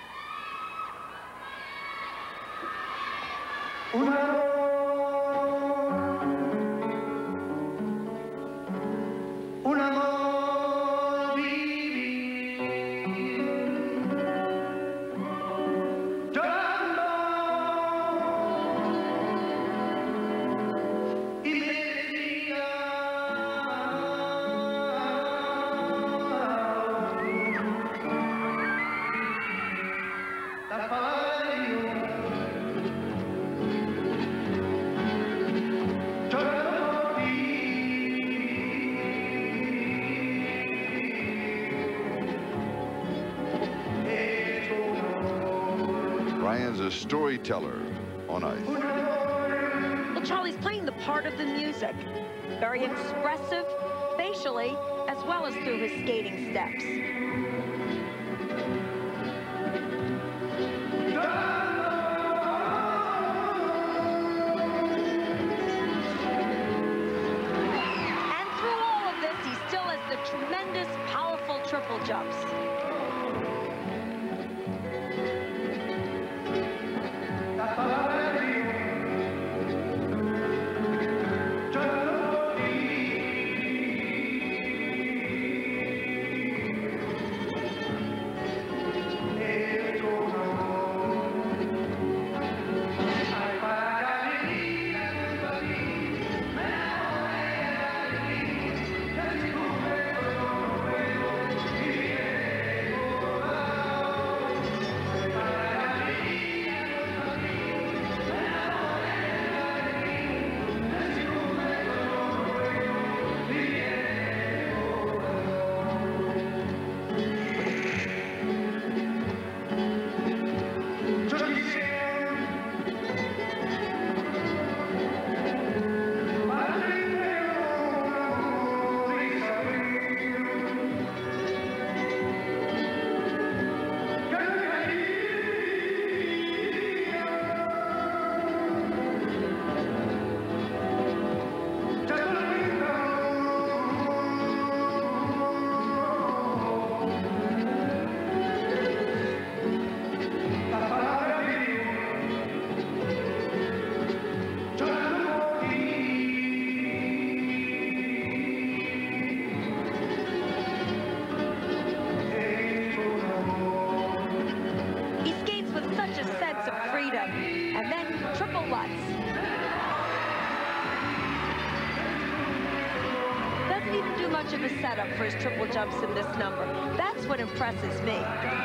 Brian's a storyteller on ice. Well, Charlie's playing the part of the music. Very expressive, facially, as well as through his skating steps. And through all of this, he still has the tremendous, powerful triple jumps. much of a setup for his triple jumps in this number. That's what impresses me.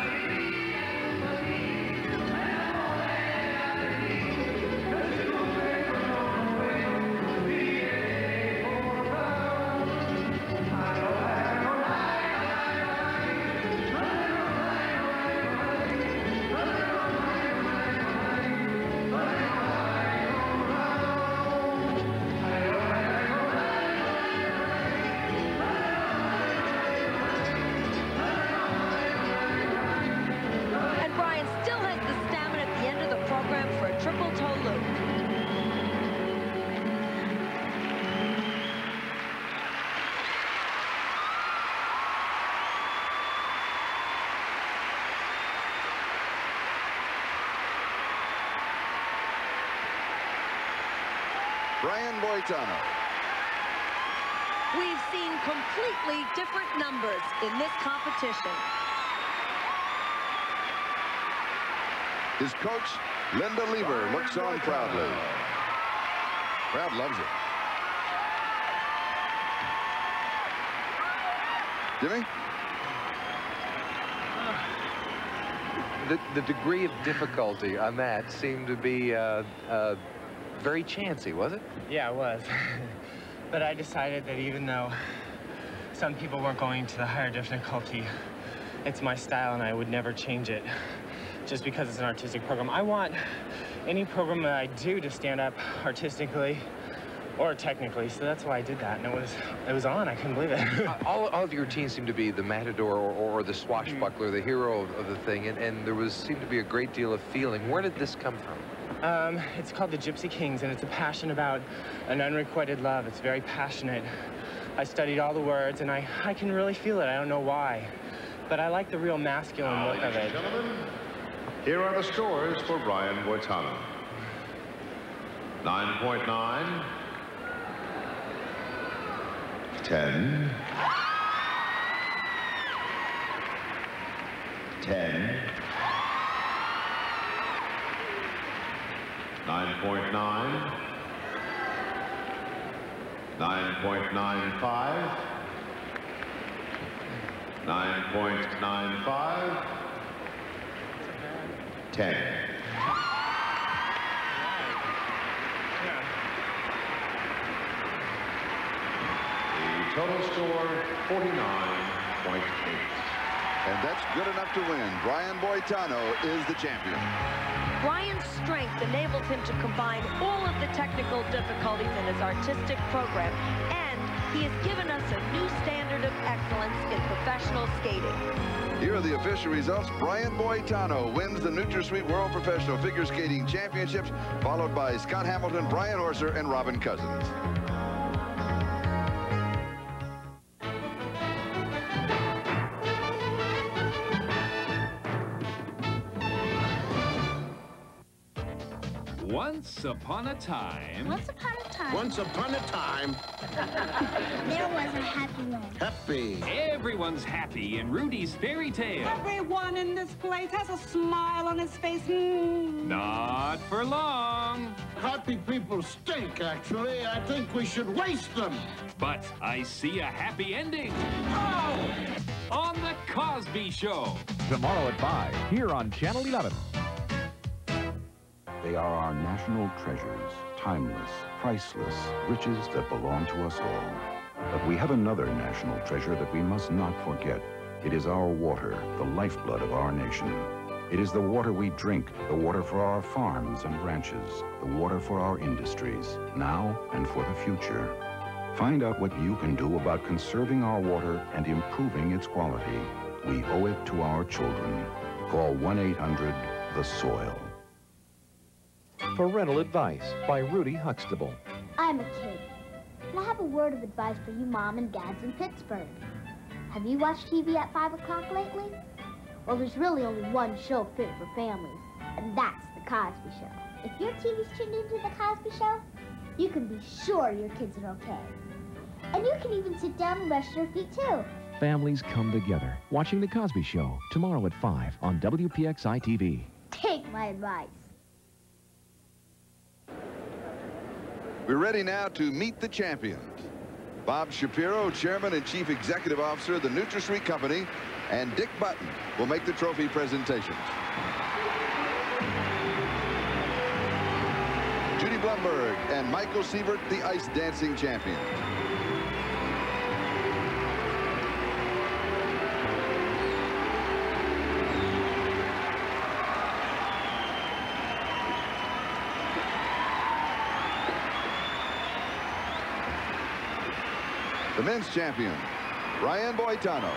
Brian Boitano. We've seen completely different numbers in this competition. His coach, Linda Lever, looks on proudly. Crowd loves it. Jimmy? The degree of difficulty on that seemed to be very chancy, was it? Yeah, it was. But I decided that even though some people weren't going to the higher difficulty, it's my style and I would never change it just because it's an artistic program. I want any program that I do to stand up artistically or technically, so that's why I did that, and it was on. I couldn't believe it. all of your routines seemed to be the matador or the swashbuckler, the hero of the thing, and there seemed to be a great deal of feeling. Where did this come from? It's called the Gypsy Kings, and it's a passion about an unrequited love. It's very passionate. I studied all the words, and I can really feel it. I don't know why, but I like the real masculine look of it. Gentlemen, here are the scores for Brian Boitano. 9.9. 10. 10. 9.9. 9.95. 9.95. 10. The total score, 49.8. And that's good enough to win. Brian Boitano is the champion. Brian's strength enables him to combine all of the technical difficulties in his artistic program, and he has given us a new standard of excellence in professional skating. Here are the official results. Brian Boitano wins the Nutrasweet World Professional Figure Skating Championships, followed by Scott Hamilton, Brian Orser, and Robin Cousins. Once upon a time. Once upon a time. Once upon a time. There was a happy land. Happy. Everyone's happy in Rudy's fairy tale. Everyone in this place has a smile on his face. Mm. Not for long. Happy people stink, actually. I think we should waste them. But I see a happy ending. Oh! On The Cosby Show. Tomorrow at 5, here on Channel 11. They are our national treasures, timeless, priceless, riches that belong to us all. But we have another national treasure that we must not forget. It is our water, the lifeblood of our nation. It is the water we drink, the water for our farms and ranches, the water for our industries, now and for the future. Find out what you can do about conserving our water and improving its quality. We owe it to our children. Call 1-800-THE-SOIL. Parental Advice by Rudy Huxtable. I'm a kid, and I have a word of advice for you mom and dads in Pittsburgh. Have you watched TV at 5 o'clock lately? Well, there's really only one show fit for families, and that's The Cosby Show. If your TV's tuned into The Cosby Show, you can be sure your kids are okay. And you can even sit down and rest your feet, too. Families come together. Watching The Cosby Show, tomorrow at 5 on WPIX TV. Take my advice. We're ready now to meet the champions. Bob Shapiro, Chairman and Chief Executive Officer of the Nutrasweet Company, and Dick Button will make the trophy presentations. Judy Blumberg and Michael Siebert, the ice dancing champion. The men's champion, Ryan Boitano.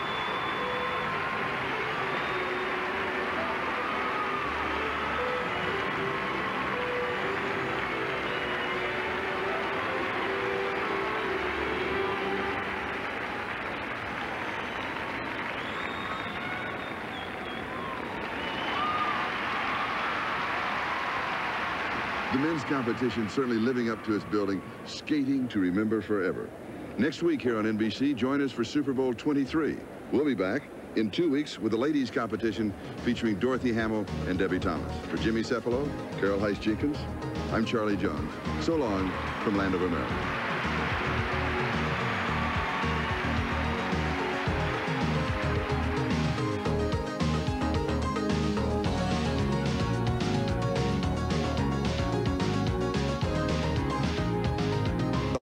The men's competition certainly living up to its billing, skating to remember forever. Next week here on NBC, join us for Super Bowl 23. We'll be back in 2 weeks with the ladies' competition featuring Dorothy Hamill and Debbie Thomas. For Jimmy Cefalo, Carol Heiss Jenkins, I'm Charlie Jones. So long from Land of America.